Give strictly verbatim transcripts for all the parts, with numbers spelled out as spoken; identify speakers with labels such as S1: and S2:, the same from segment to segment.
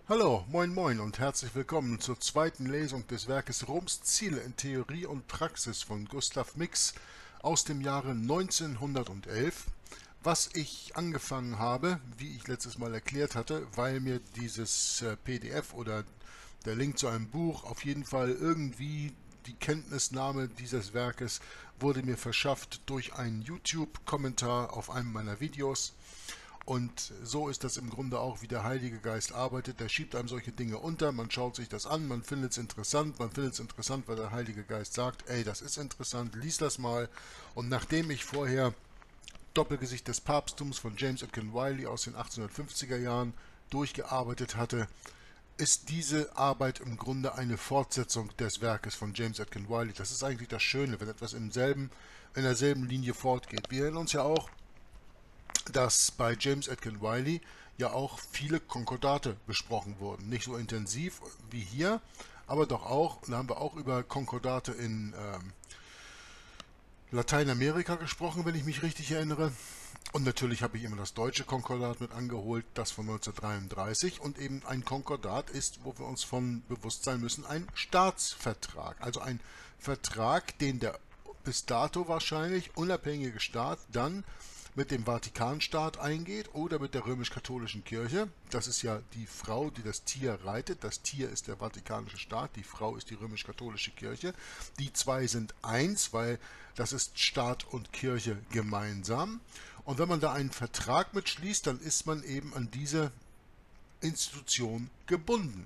S1: Hallo, moin moin und herzlich willkommen zur zweiten Lesung des Werkes Roms Ziele in Theorie und Praxis von Gustav Mix aus dem Jahre neunzehnhundertelf, was ich angefangen habe, wie ich letztes Mal erklärt hatte, weil mir dieses äh, P D F oder der Link zu einem Buch, auf jeden Fall irgendwie die Kenntnisnahme dieses Werkes wurde mir verschafft durch einen YouTube-Kommentar auf einem meiner Videos. Und so ist das im Grunde auch, wie der Heilige Geist arbeitet. Der schiebt einem solche Dinge unter, man schaut sich das an, man findet es interessant, man findet es interessant, weil der Heilige Geist sagt, ey, das ist interessant, lies das mal. Und nachdem ich vorher Doppelgesicht des Papsttums von James Atkin Wiley aus den achtzehnhundertfünfziger Jahren durchgearbeitet hatte, ist diese Arbeit im Grunde eine Fortsetzung des Werkes von James Atkin Wiley. Das ist eigentlich das Schöne, wenn etwas im selben, in derselben Linie fortgeht. Wir erinnern uns ja auch, dass bei James Atkin Wiley ja auch viele Konkordate besprochen wurden. Nicht so intensiv wie hier, aber doch auch, da haben wir auch über Konkordate in ähm, Lateinamerika gesprochen, wenn ich mich richtig erinnere. Und natürlich habe ich immer das deutsche Konkordat mit angeholt, das von neunzehnhundertdreiunddreißig. Und eben ein Konkordat ist, wo wir uns von bewusst sein müssen, ein Staatsvertrag. Also ein Vertrag, den der bis dato wahrscheinlich unabhängige Staat dann mit dem Vatikanstaat eingeht oder mit der römisch-katholischen Kirche. Das ist ja die Frau, die das Tier reitet. Das Tier ist der vatikanische Staat, die Frau ist die römisch-katholische Kirche. Die zwei sind eins, weil das ist Staat und Kirche gemeinsam. Und wenn man da einen Vertrag mitschließt, dann ist man eben an diese Institution gebunden.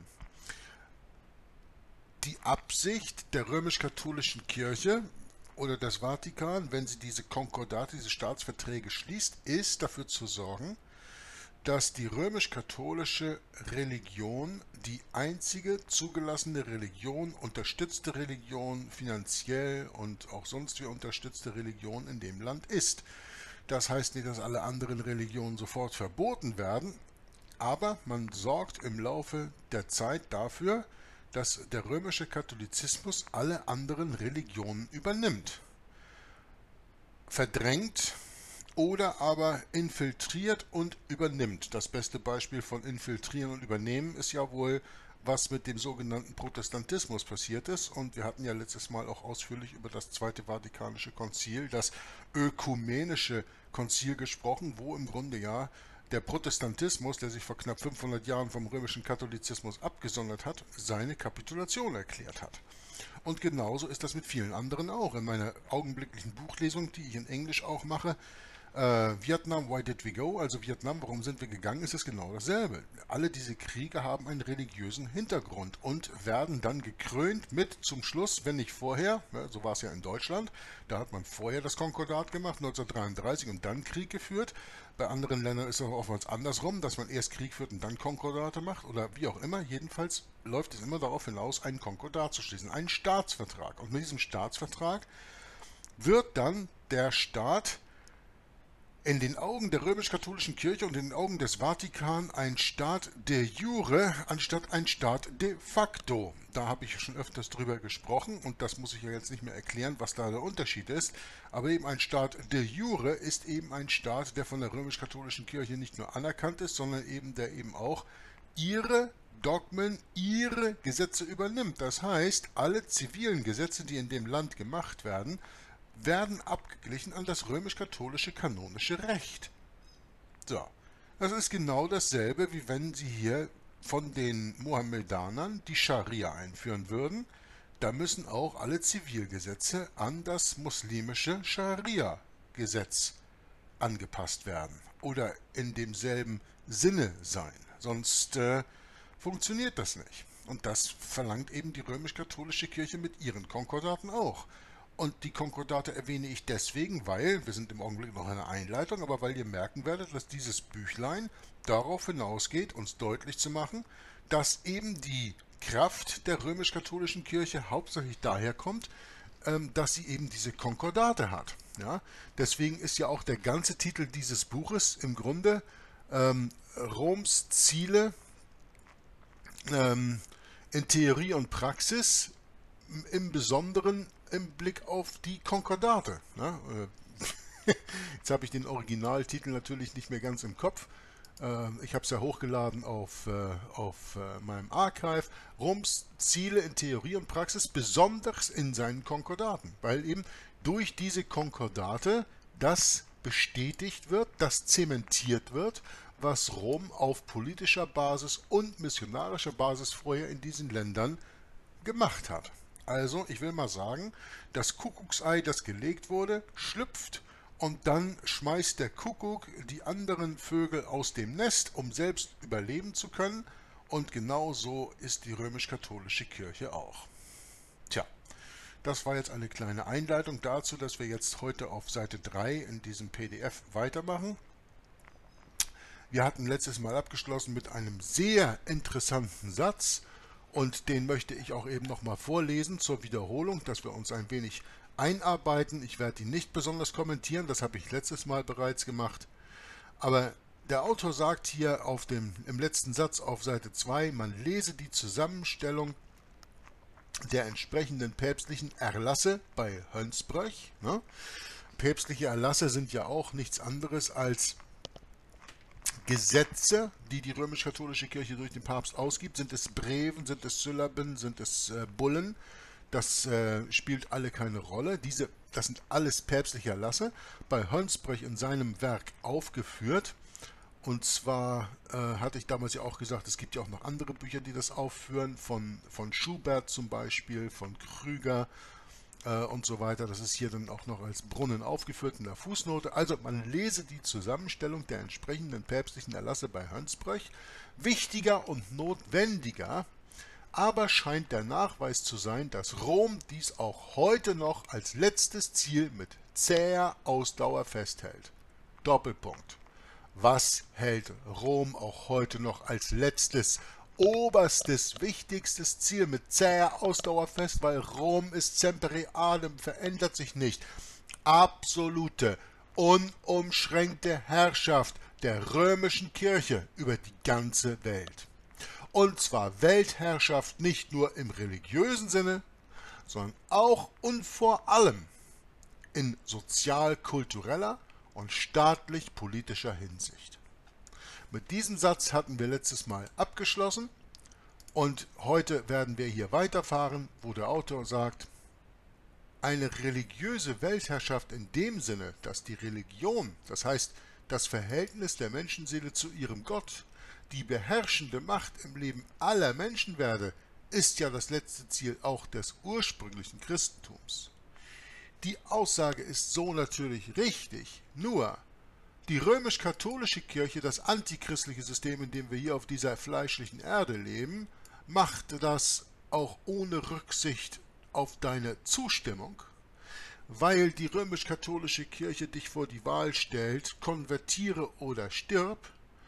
S1: Die Absicht der römisch-katholischen Kirche oder des Vatikan, wenn sie diese Konkordate, diese Staatsverträge schließt, ist dafür zu sorgen, dass die römisch-katholische Religion die einzige zugelassene Religion, unterstützte Religion, finanziell und auch sonst wie unterstützte Religion in dem Land ist. Das heißt nicht, dass alle anderen Religionen sofort verboten werden, aber man sorgt im Laufe der Zeit dafür, dass der römische Katholizismus alle anderen Religionen übernimmt, verdrängt oder aber infiltriert und übernimmt. Das beste Beispiel von infiltrieren und übernehmen ist ja wohl, was mit dem sogenannten Protestantismus passiert ist. Und wir hatten ja letztes Mal auch ausführlich über das Zweite Vatikanische Konzil, das Ökumenische Konzil gesprochen, wo im Grunde ja der Protestantismus, der sich vor knapp fünfhundert Jahren vom römischen Katholizismus abgesondert hat, seine Kapitulation erklärt hat. Und genauso ist das mit vielen anderen auch. In meiner augenblicklichen Buchlesung, die ich in Englisch auch mache, äh, Vietnam, Why Did We Go? Also Vietnam, warum sind wir gegangen, ist es genau dasselbe. Alle diese Kriege haben einen religiösen Hintergrund und werden dann gekrönt mit zum Schluss, wenn nicht vorher, ja, so war es ja in Deutschland, da hat man vorher das Konkordat gemacht, neunzehnhundertdreiunddreißig, und dann Krieg geführt. Bei anderen Ländern ist es auch oftmals andersrum, dass man erst Krieg führt und dann Konkordate macht oder wie auch immer. Jedenfalls läuft es immer darauf hinaus, einen Konkordat zu schließen, einen Staatsvertrag. Und mit diesem Staatsvertrag wird dann der Staat in den Augen der römisch-katholischen Kirche und in den Augen des Vatikan ein Staat de jure anstatt ein Staat de facto. Da habe ich schon öfters drüber gesprochen und das muss ich ja jetzt nicht mehr erklären, was da der Unterschied ist. Aber eben ein Staat de jure ist eben ein Staat, der von der römisch-katholischen Kirche nicht nur anerkannt ist, sondern eben der eben auch ihre Dogmen, ihre Gesetze übernimmt. Das heißt, alle zivilen Gesetze, die in dem Land gemacht werden, werden abgeglichen an das römisch-katholische kanonische Recht. So, das ist genau dasselbe, wie wenn Sie hier von den Mohammedanern die Scharia einführen würden. Da müssen auch alle Zivilgesetze an das muslimische Scharia-Gesetz angepasst werden oder in demselben Sinne sein. Sonst äh, funktioniert das nicht. Und das verlangt eben die römisch-katholische Kirche mit ihren Konkordaten auch. Und die Konkordate erwähne ich deswegen, weil, wir sind im Augenblick noch in einer Einleitung, aber weil ihr merken werdet, dass dieses Büchlein darauf hinausgeht, uns deutlich zu machen, dass eben die Kraft der römisch-katholischen Kirche hauptsächlich daher kommt, ähm, dass sie eben diese Konkordate hat. Ja? Deswegen ist ja auch der ganze Titel dieses Buches im Grunde ähm, Roms Ziele ähm, in Theorie und Praxis, im Besonderen im Blick auf die Konkordate. Ne? Jetzt habe ich den Originaltitel natürlich nicht mehr ganz im Kopf, Ich habe es ja hochgeladen auf, auf meinem Archive. Roms Ziele in Theorie und Praxis, besonders in seinen Konkordaten, weil eben durch diese Konkordate das bestätigt wird, das zementiert wird, was Rom auf politischer Basis und missionarischer Basis vorher in diesen Ländern gemacht hat. Also, ich will mal sagen, das Kuckucksei, das gelegt wurde, schlüpft und dann schmeißt der Kuckuck die anderen Vögel aus dem Nest, um selbst überleben zu können. Und genau so ist die römisch-katholische Kirche auch. Tja, das war jetzt eine kleine Einleitung dazu, dass wir jetzt heute auf Seite drei in diesem P D F weitermachen. Wir hatten letztes Mal abgeschlossen mit einem sehr interessanten Satz und den möchte ich auch eben nochmal vorlesen zur Wiederholung, dass wir uns ein wenig einarbeiten. Ich werde ihn nicht besonders kommentieren, das habe ich letztes Mal bereits gemacht. Aber der Autor sagt hier auf dem, im letzten Satz auf Seite zwei, man lese die Zusammenstellung der entsprechenden päpstlichen Erlasse bei Hönsbroech. Ne? Päpstliche Erlasse sind ja auch nichts anderes als Gesetze, die die römisch-katholische Kirche durch den Papst ausgibt. Sind es Breven, sind es Syllaben, sind es äh, Bullen? Das äh, spielt alle keine Rolle. Diese, das sind alles päpstliche Erlasse. Bei Hönsbroech in seinem Werk aufgeführt. Und zwar äh, hatte ich damals ja auch gesagt, es gibt ja auch noch andere Bücher, die das aufführen. Von, von Schubert zum Beispiel, von Krüger äh, und so weiter. Das ist hier dann auch noch als Brunnen aufgeführt in der Fußnote. Also man lese die Zusammenstellung der entsprechenden päpstlichen Erlasse bei Hönsbroech. Wichtiger und notwendiger aber scheint der Nachweis zu sein, dass Rom dies auch heute noch als letztes Ziel mit zäher Ausdauer festhält. Doppelpunkt. Was hält Rom auch heute noch als letztes, oberstes, wichtigstes Ziel mit zäher Ausdauer fest? Weil Rom ist Semper Adem, verändert sich nicht. Absolute, unumschränkte Herrschaft der römischen Kirche über die ganze Welt. Und zwar Weltherrschaft nicht nur im religiösen Sinne, sondern auch und vor allem in sozial-kultureller und staatlich-politischer Hinsicht. Mit diesem Satz hatten wir letztes Mal abgeschlossen und heute werden wir hier weiterfahren, wo der Autor sagt, eine religiöse Weltherrschaft in dem Sinne, dass die Religion, das heißt das Verhältnis der Menschenseele zu ihrem Gott, die beherrschende Macht im Leben aller Menschen werde, ist ja das letzte Ziel auch des ursprünglichen Christentums. Die Aussage ist so natürlich richtig, nur die römisch-katholische Kirche, das antichristliche System, in dem wir hier auf dieser fleischlichen Erde leben, macht das auch ohne Rücksicht auf deine Zustimmung, weil die römisch-katholische Kirche dich vor die Wahl stellt, konvertiere oder stirb.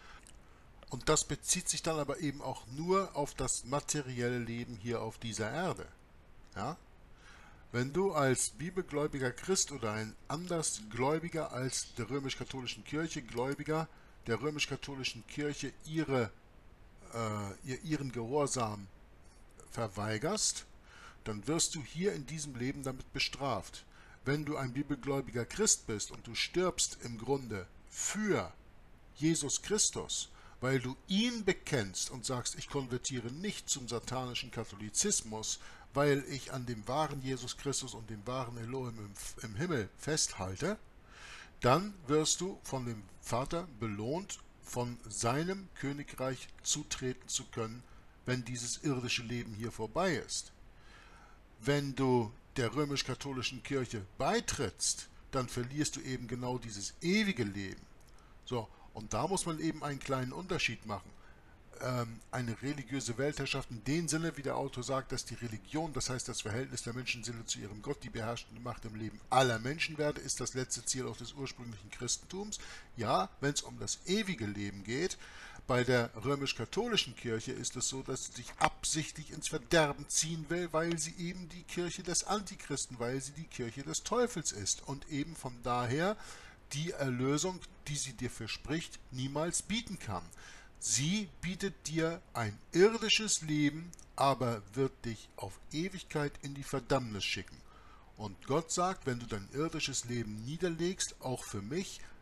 S1: Und das bezieht sich dann aber eben auch nur auf das materielle Leben hier auf dieser Erde. Ja? Wenn du als bibelgläubiger Christ oder ein andersgläubiger als der römisch-katholischen Kirche, Gläubiger der römisch-katholischen Kirche ihre, äh, ihren Gehorsam verweigerst, dann wirst du hier in diesem Leben damit bestraft. Wenn du ein bibelgläubiger Christ bist und du stirbst im Grunde für Jesus Christus, weil du ihn bekennst und sagst, ich konvertiere nicht zum satanischen Katholizismus, weil ich an dem wahren Jesus Christus und dem wahren Elohim im, im Himmel festhalte, dann wirst du von dem Vater belohnt, von seinem Königreich zutreten zu können, wenn dieses irdische Leben hier vorbei ist. Wenn du der römisch-katholischen Kirche beitrittst, dann verlierst du eben genau dieses ewige Leben. So, und da muss man eben einen kleinen Unterschied machen. Ähm, eine religiöse Weltherrschaft in dem Sinne, wie der Autor sagt, dass die Religion, das heißt das Verhältnis der Menschenseele zu ihrem Gott, die beherrschende Macht im Leben aller Menschen werde, ist das letzte Ziel auch des ursprünglichen Christentums. Ja, wenn es um das ewige Leben geht, bei der römisch-katholischen Kirche ist es so, dass sie sich absichtlich ins Verderben ziehen will, weil sie eben die Kirche des Antichristen, weil sie die Kirche des Teufels ist und eben von daher die Erlösung, die sie dir verspricht, niemals bieten kann. Sie bietet dir ein irdisches Leben, aber wird dich auf Ewigkeit in die Verdammnis schicken. Und Gott sagt, wenn du dein irdisches Leben niederlegst, auch für mich,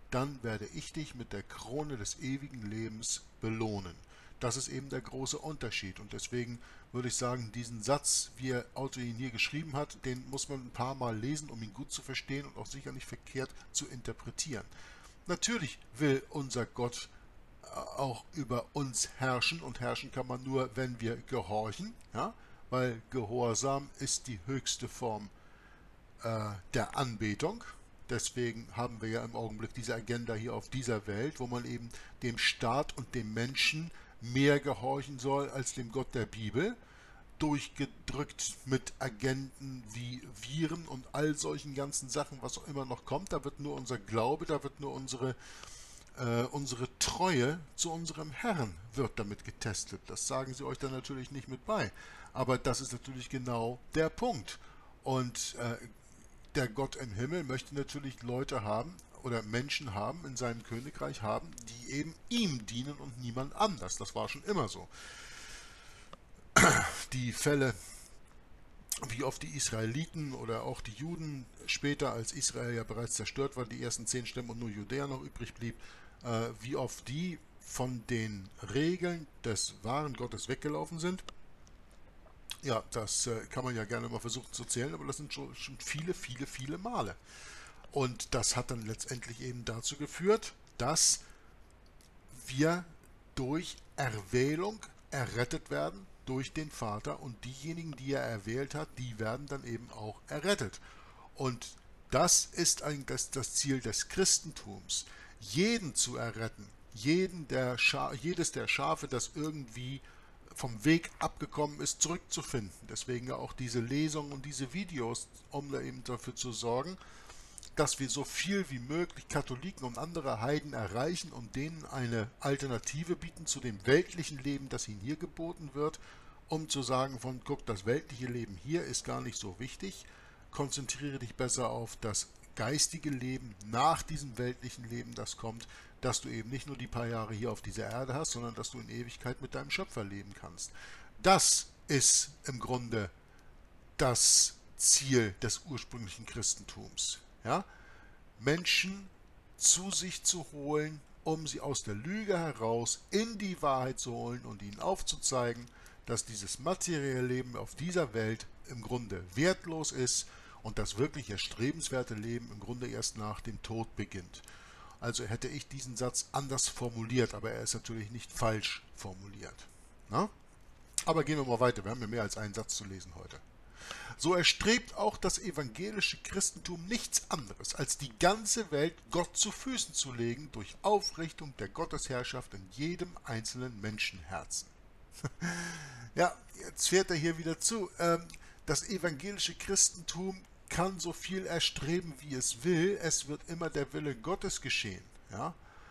S1: dann werde ich dich mit der Krone des ewigen Lebens belohnen. Das ist eben der große Unterschied. Und deswegen würde ich sagen, diesen Satz, wie er Otto ihn hier geschrieben hat, den muss man ein paar Mal lesen, um ihn gut zu verstehen und auch sicher nicht verkehrt zu interpretieren. Natürlich will unser Gott auch über uns herrschen, und herrschen kann man nur, wenn wir gehorchen, ja? Weil Gehorsam ist die höchste Form äh, der Anbetung. Deswegen haben wir ja im Augenblick diese Agenda hier auf dieser Welt, wo man eben dem Staat und dem Menschen mehr gehorchen soll als dem Gott der Bibel, durchgedrückt mit Agenten wie Viren und all solchen ganzen Sachen, was auch immer noch kommt. Da wird nur unser Glaube, da wird nur unsere, äh, unsere Treue zu unserem Herrn wird damit getestet. Das sagen sie euch dann natürlich nicht mit bei. Aber das ist natürlich genau der Punkt. Und äh, der Gott im Himmel möchte natürlich Leute haben oder Menschen haben, in seinem Königreich haben, die eben ihm dienen und niemand anders. Das war schon immer so. Die Fälle, wie oft die Israeliten oder auch die Juden später, als Israel ja bereits zerstört war, die ersten zehn Stämme und nur Judäa noch übrig blieb, äh, wie oft die von den Regeln des wahren Gottes weggelaufen sind. Ja, das äh, kann man ja gerne mal versuchen zu zählen, aber das sind schon, schon viele, viele, viele Male. Und das hat dann letztendlich eben dazu geführt, dass wir durch Erwählung errettet werden durch den Vater, und diejenigen, die er erwählt hat, die werden dann eben auch errettet. Und das ist eigentlich das, das Ziel des Christentums, jeden zu erretten, jeden der Scha- jedes der Schafe, das irgendwie vom Weg abgekommen ist, zurückzufinden. Deswegen ja auch diese Lesungen und diese Videos, um da eben dafür zu sorgen, dass wir so viel wie möglich Katholiken und andere Heiden erreichen und denen eine Alternative bieten zu dem weltlichen Leben, das ihnen hier geboten wird, um zu sagen von, guck, das weltliche Leben hier ist gar nicht so wichtig, konzentriere dich besser auf das geistige Leben nach diesem weltlichen Leben, das kommt, dass du eben nicht nur die paar Jahre hier auf dieser Erde hast, sondern dass du in Ewigkeit mit deinem Schöpfer leben kannst. Das ist im Grunde das Ziel des ursprünglichen Christentums. Ja? Menschen zu sich zu holen, um sie aus der Lüge heraus in die Wahrheit zu holen und ihnen aufzuzeigen, dass dieses materielle Leben auf dieser Welt im Grunde wertlos ist und das wirklich erstrebenswerte Leben im Grunde erst nach dem Tod beginnt. Also hätte ich diesen Satz anders formuliert, aber er ist natürlich nicht falsch formuliert. Na? Aber gehen wir mal weiter, wir haben ja mehr als einen Satz zu lesen heute. So erstrebt auch das evangelische Christentum nichts anderes, als die ganze Welt Gott zu Füßen zu legen durch Aufrichtung der Gottesherrschaft in jedem einzelnen Menschenherzen. Ja, jetzt fährt er hier wieder zu. Das evangelische Christentum kann so viel erstreben, wie es will. Es wird immer der Wille Gottes geschehen. Ja?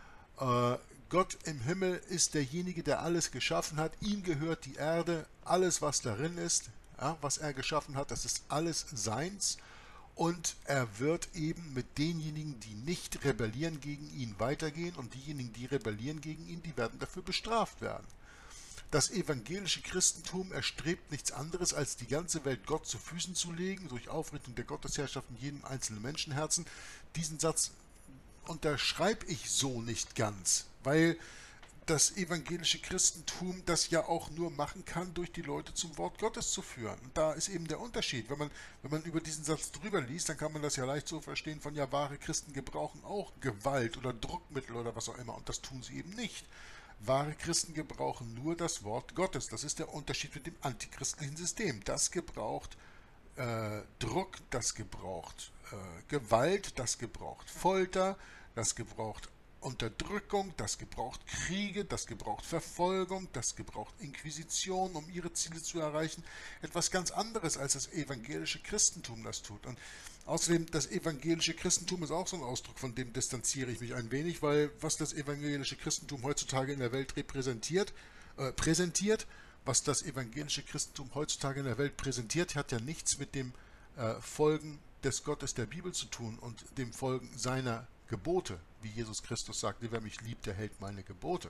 S1: Gott im Himmel ist derjenige, der alles geschaffen hat. Ihm gehört die Erde, alles, was darin ist. Ja, was er geschaffen hat, das ist alles seins, und er wird eben mit denjenigen, die nicht rebellieren gegen ihn, weitergehen, und diejenigen, die rebellieren gegen ihn, die werden dafür bestraft werden. Das evangelische Christentum erstrebt nichts anderes, als die ganze Welt Gott zu Füßen zu legen, durch Aufrichtung der Gottesherrschaft in jedem einzelnen Menschenherzen. Diesen Satz unterschreibe ich so nicht ganz, weil das evangelische Christentum das ja auch nur machen kann, durch die Leute zum Wort Gottes zu führen. Und da ist eben der Unterschied. Wenn man, wenn man über diesen Satz drüber liest, dann kann man das ja leicht so verstehen von, ja, wahre Christen gebrauchen auch Gewalt oder Druckmittel oder was auch immer. Und das tun sie eben nicht. Wahre Christen gebrauchen nur das Wort Gottes. Das ist der Unterschied mit dem antichristlichen System. Das gebraucht äh, Druck, das gebraucht äh, Gewalt, das gebraucht Folter, das gebraucht Unterdrückung, das gebraucht Kriege, das gebraucht Verfolgung, das gebraucht Inquisition, um ihre Ziele zu erreichen. Etwas ganz anderes, als das evangelische Christentum das tut. Und außerdem, das evangelische Christentum ist auch so ein Ausdruck, von dem distanziere ich mich ein wenig, weil was das evangelische Christentum heutzutage in der Welt repräsentiert, äh, präsentiert, was das evangelische Christentum heutzutage in der Welt präsentiert, hat ja nichts mit dem äh, Folgen des Gottes der Bibel zu tun und dem Folgen seiner Gebote, wie Jesus Christus sagte, wer mich liebt, der hält meine Gebote.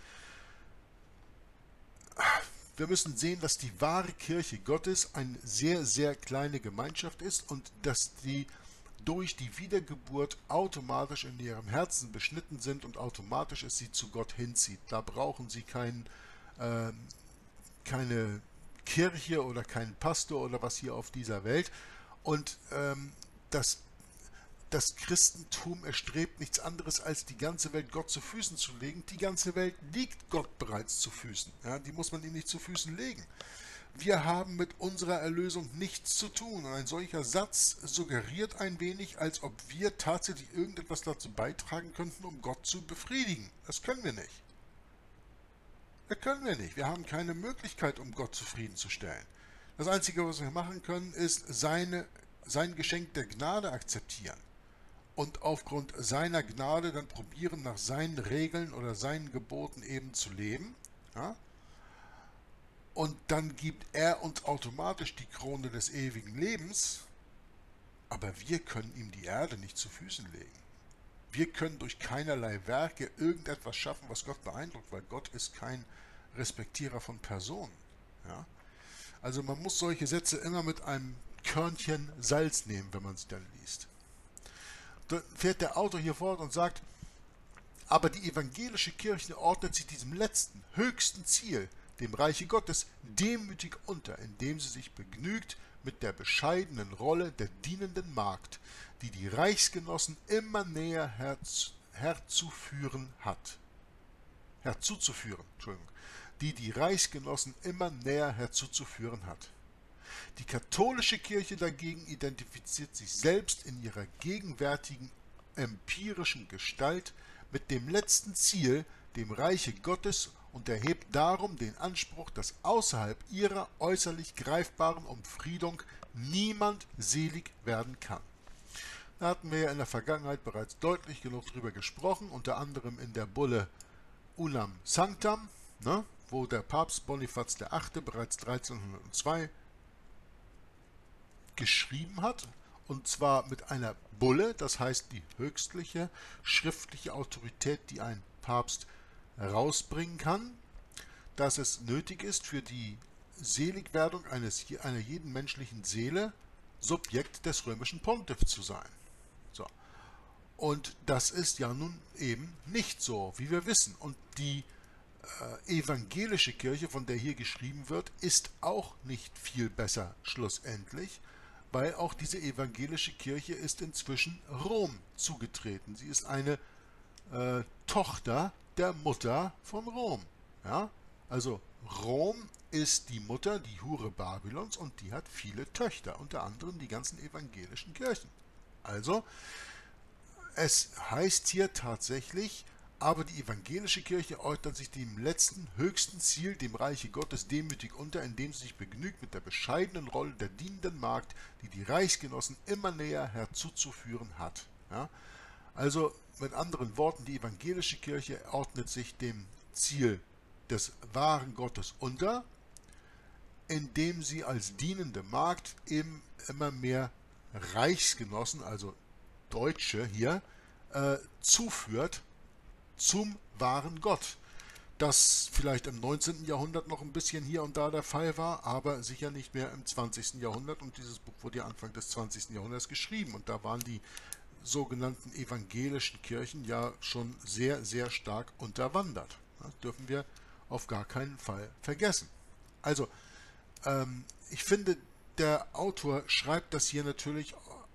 S1: Wir müssen sehen, dass die wahre Kirche Gottes eine sehr, sehr kleine Gemeinschaft ist und dass die durch die Wiedergeburt automatisch in ihrem Herzen beschnitten sind und automatisch es sie zu Gott hinzieht. Da brauchen sie kein, äh, keine Kirche oder keinen Pastor oder was hier auf dieser Welt. Und ähm, das, das Christentum erstrebt nichts anderes, als die ganze Welt Gott zu Füßen zu legen. Die ganze Welt liegt Gott bereits zu Füßen. Ja, die muss man ihm nicht zu Füßen legen. Wir haben mit unserer Erlösung nichts zu tun. Und ein solcher Satz suggeriert ein wenig, als ob wir tatsächlich irgendetwas dazu beitragen könnten, um Gott zu befriedigen. Das können wir nicht. Das können wir nicht. Wir haben keine Möglichkeit, um Gott zufriedenzustellen. Das Einzige, was wir machen können, ist seine, sein Geschenk der Gnade akzeptieren. Und aufgrund seiner Gnade dann probieren, nach seinen Regeln oder seinen Geboten eben zu leben. Ja? Und dann gibt er uns automatisch die Krone des ewigen Lebens, aber wir können ihm die Erde nicht zu Füßen legen. Wir können durch keinerlei Werke irgendetwas schaffen, was Gott beeindruckt, weil Gott ist kein Respektierer von Personen. Ja? Also man muss solche Sätze immer mit einem Körnchen Salz nehmen, wenn man sie dann liest. Dann fährt der Autor hier fort und sagt, aber die evangelische Kirche ordnet sich diesem letzten, höchsten Ziel, dem Reiche Gottes, demütig unter, indem sie sich begnügt mit der bescheidenen Rolle der dienenden Magd, die die Reichsgenossen immer näher herz, herzuführen hat. Herzuzuführen, Entschuldigung, die die Reichsgenossen immer näher herzuzuführen hat. Die katholische Kirche dagegen identifiziert sich selbst in ihrer gegenwärtigen empirischen Gestalt mit dem letzten Ziel, dem Reiche Gottes, und erhebt darum den Anspruch, dass außerhalb ihrer äußerlich greifbaren Umfriedung niemand selig werden kann. Da hatten wir ja in der Vergangenheit bereits deutlich genug drüber gesprochen, unter anderem in der Bulle Unam Sanctam, ne, wo der Papst Bonifaz der Achte bereits dreizehnhundertzwei geschrieben hat, und zwar mit einer Bulle, das heißt die höchstliche schriftliche Autorität, die ein Papst herausbringen kann, dass es nötig ist, für die Seligwerdung eines, einer jeden menschlichen Seele Subjekt des römischen Pontifs zu sein. So. Und das ist ja nun eben nicht so, wie wir wissen. Und die äh, evangelische Kirche, von der hier geschrieben wird, ist auch nicht viel besser schlussendlich, weil auch diese evangelische Kirche ist inzwischen Rom zugetreten. Sie ist eine äh, Tochter der Mutter von Rom. Ja? Also Rom ist die Mutter, die Hure Babylons, und die hat viele Töchter, unter anderem die ganzen evangelischen Kirchen. Also es heißt hier tatsächlich, aber die evangelische Kirche ordnet sich dem letzten, höchsten Ziel, dem Reiche Gottes, demütig unter, indem sie sich begnügt mit der bescheidenen Rolle der dienenden Magd, die die Reichsgenossen immer näher herzuzuführen hat. Ja? Also mit anderen Worten, die evangelische Kirche ordnet sich dem Ziel des wahren Gottes unter, indem sie als dienende Magd eben immer mehr Reichsgenossen, also Deutsche hier, äh, zuführt zum wahren Gott. Das vielleicht im neunzehnten Jahrhundert noch ein bisschen hier und da der Fall war, aber sicher nicht mehr im zwanzigsten Jahrhundert, und dieses Buch wurde ja Anfang des zwanzigsten Jahrhunderts geschrieben, und da waren die sogenannten evangelischen Kirchen ja schon sehr, sehr stark unterwandert. Das dürfen wir auf gar keinen Fall vergessen. Also, ähm, ich finde, der Autor schreibt das hier natürlich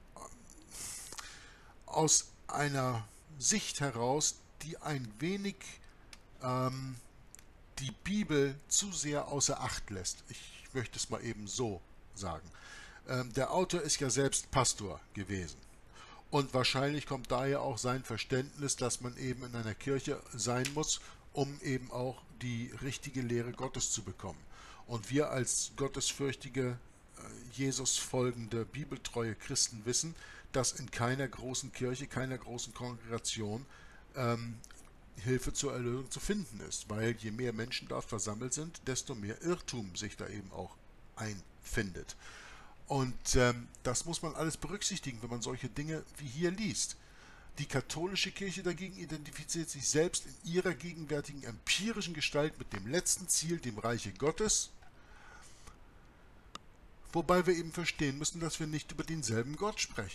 S1: aus einer Sicht heraus, die ein wenig ähm, die Bibel zu sehr außer Acht lässt. Ich möchte es mal eben so sagen. Ähm, der Autor ist ja selbst Pastor gewesen. Und wahrscheinlich kommt daher auch sein Verständnis, dass man eben in einer Kirche sein muss, um eben auch die richtige Lehre Gottes zu bekommen. Und wir als gottesfürchtige, Jesus folgende, bibeltreue Christen wissen, dass in keiner großen Kirche, keiner großen Kongregation ähm, Hilfe zur Erlösung zu finden ist. Weil je mehr Menschen dort versammelt sind, desto mehr Irrtum sich da eben auch einfindet. Und ähm, das muss man alles berücksichtigen, wenn man solche Dinge wie hier liest. Die katholische Kirche dagegen identifiziert sich selbst in ihrer gegenwärtigen empirischen Gestalt mit dem letzten Ziel, dem Reiche Gottes, wobei wir eben verstehen müssen, dass wir nicht über denselben Gott sprechen.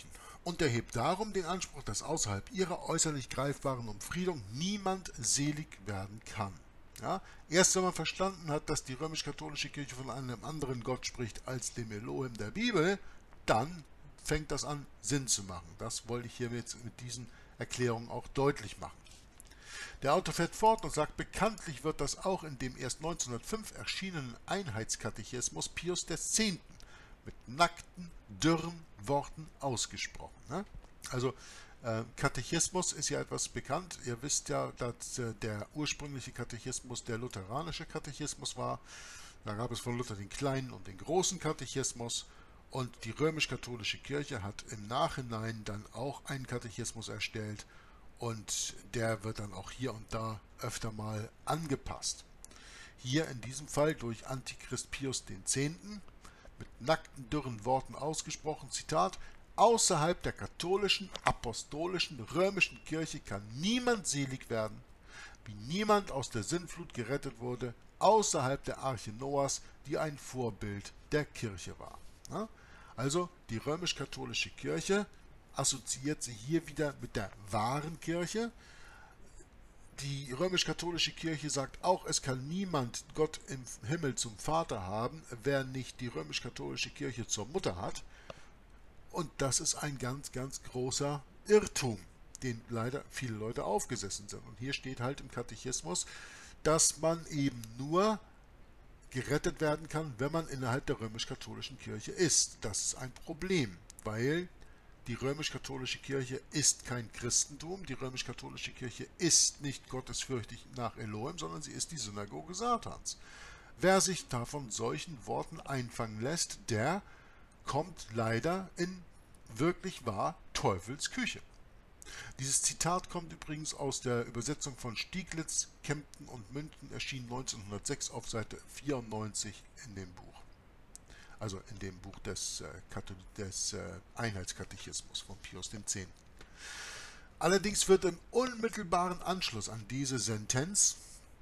S1: und erhebt darum den Anspruch, dass außerhalb ihrer äußerlich greifbaren Umfriedung niemand selig werden kann. Ja? Erst wenn man verstanden hat, dass die römisch-katholische Kirche von einem anderen Gott spricht als dem Elohim der Bibel, dann fängt das an, Sinn zu machen. Das wollte ich hier jetzt mit diesen Erklärungen auch deutlich machen. Der Autor fährt fort und sagt, bekanntlich wird das auch in dem erst neunzehnhundertfünf erschienenen Einheitskatechismus Pius X. mit nackten, dürren Worten ausgesprochen. Ne? Also äh, Katechismus ist ja etwas bekannt. Ihr wisst ja, dass äh, der ursprüngliche Katechismus der lutheranische Katechismus war. Da gab es von Luther den kleinen und den großen Katechismus. Und die römisch-katholische Kirche hat im Nachhinein dann auch einen Katechismus erstellt. Und der wird dann auch hier und da öfter mal angepasst. Hier in diesem Fall durch Antichrist Pius X. mit nackten, dürren Worten ausgesprochen, Zitat, außerhalb der katholischen, apostolischen, römischen Kirche kann niemand selig werden, wie niemand aus der Sintflut gerettet wurde, außerhalb der Arche Noahs, die ein Vorbild der Kirche war. Ja? Also die römisch-katholische Kirche assoziiert sie hier wieder mit der wahren Kirche. Die römisch-katholische Kirche sagt auch, es kann niemand Gott im Himmel zum Vater haben, wer nicht die römisch-katholische Kirche zur Mutter hat. Und das ist ein ganz, ganz großer Irrtum, den leider viele Leute aufgesessen sind. Und hier steht halt im Katechismus, dass man eben nur gerettet werden kann, wenn man innerhalb der römisch-katholischen Kirche ist. Das ist ein Problem, weil die römisch-katholische Kirche ist kein Christentum, die römisch-katholische Kirche ist nicht gottesfürchtig nach Elohim, sondern sie ist die Synagoge Satans. Wer sich da von solchen Worten einfangen lässt, der kommt leider in wirklich wahr Teufels Küche. Dieses Zitat kommt übrigens aus der Übersetzung von Stieglitz, Kempten und Münden, erschien neunzehnhundertsechs auf Seite vierundneunzig in dem Buch. Also in dem Buch des, äh, des äh, Einheitskatechismus von Pius X. Allerdings wird im unmittelbaren Anschluss an diese Sentenz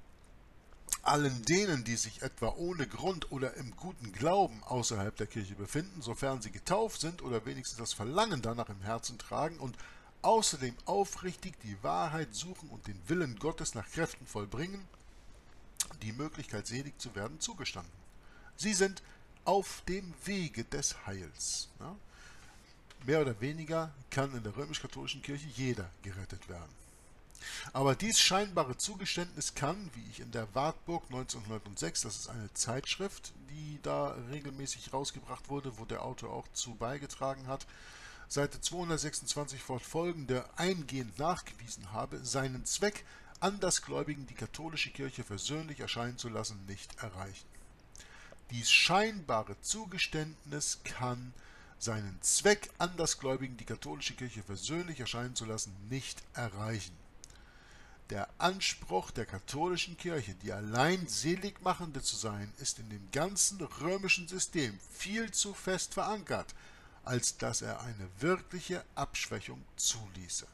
S1: allen denen, die sich etwa ohne Grund oder im guten Glauben außerhalb der Kirche befinden, sofern sie getauft sind oder wenigstens das Verlangen danach im Herzen tragen und außerdem aufrichtig die Wahrheit suchen und den Willen Gottes nach Kräften vollbringen, die Möglichkeit selig zu werden zugestanden. Sie sind auf dem Wege des Heils. Ja? Mehr oder weniger kann in der römisch-katholischen Kirche jeder gerettet werden. Aber dies scheinbare Zugeständnis kann, wie ich in der Wartburg neunzehnhundertsechs, das ist eine Zeitschrift, die da regelmäßig rausgebracht wurde, wo der Autor auch zu beigetragen hat, Seite zweihundertsechsundzwanzig fortfolgende eingehend nachgewiesen habe, seinen Zweck, Andersgläubigen die katholische Kirche versöhnlich erscheinen zu lassen, nicht erreichen. Dies scheinbare Zugeständnis kann seinen Zweck, Andersgläubigen die katholische Kirche versöhnlich erscheinen zu lassen, nicht erreichen. Der Anspruch der katholischen Kirche, die allein Seligmachende zu sein, ist in dem ganzen römischen System viel zu fest verankert, als dass er eine wirkliche Abschwächung zuließe.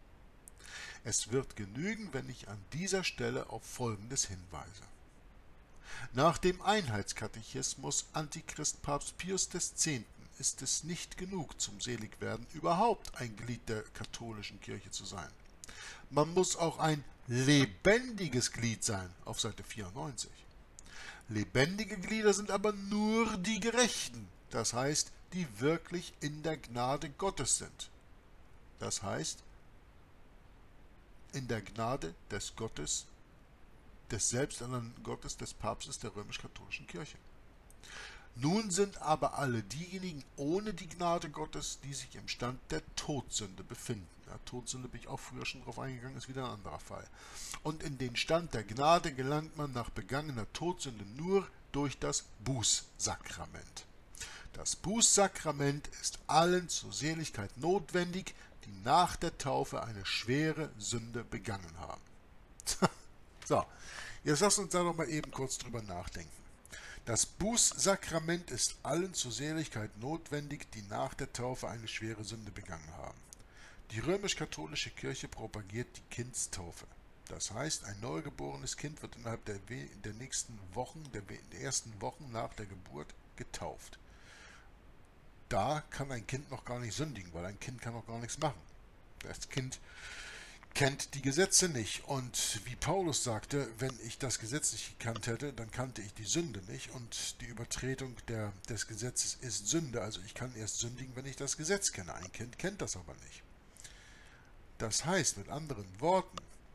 S1: Es wird genügen, wenn ich an dieser Stelle auf Folgendes hinweise. Nach dem Einheitskatechismus Antichrist Papst Pius X. ist es nicht genug, zum Seligwerden überhaupt ein Glied der katholischen Kirche zu sein. Man muss auch ein lebendiges Glied sein, auf Seite vierundneunzig. Lebendige Glieder sind aber nur die Gerechten, das heißt, die wirklich in der Gnade Gottes sind. Das heißt, in der Gnade des Gottes, des selbsternannten Gottes, des Papstes der römisch-katholischen Kirche. Nun sind aber alle diejenigen ohne die Gnade Gottes, die sich im Stand der Todsünde befinden. Ja, Todsünde bin ich auch früher schon drauf eingegangen, ist wieder ein anderer Fall. Und in den Stand der Gnade gelangt man nach begangener Todsünde nur durch das Bußsakrament. Das Bußsakrament ist allen zur Seligkeit notwendig, die nach der Taufe eine schwere Sünde begangen haben. So, jetzt lasst uns da noch mal eben kurz drüber nachdenken. Das Bußsakrament ist allen zur Seligkeit notwendig, die nach der Taufe eine schwere Sünde begangen haben. Die römisch-katholische Kirche propagiert die Kindstaufe. Das heißt, ein neugeborenes Kind wird innerhalb der, der nächsten Wochen, der, der ersten Wochen nach der Geburt getauft. da kann ein Kind noch gar nicht sündigen, weil ein Kind kann noch gar nichts machen. Das Kind kennt die Gesetze nicht. Und wie Paulus sagte, wenn ich das Gesetz nicht gekannt hätte, dann kannte ich die Sünde nicht. Und die Übertretung der, des Gesetzes ist Sünde. Also ich kann erst sündigen, wenn ich das Gesetz kenne. Ein Kind kennt das aber nicht. Das heißt, mit anderen Worten,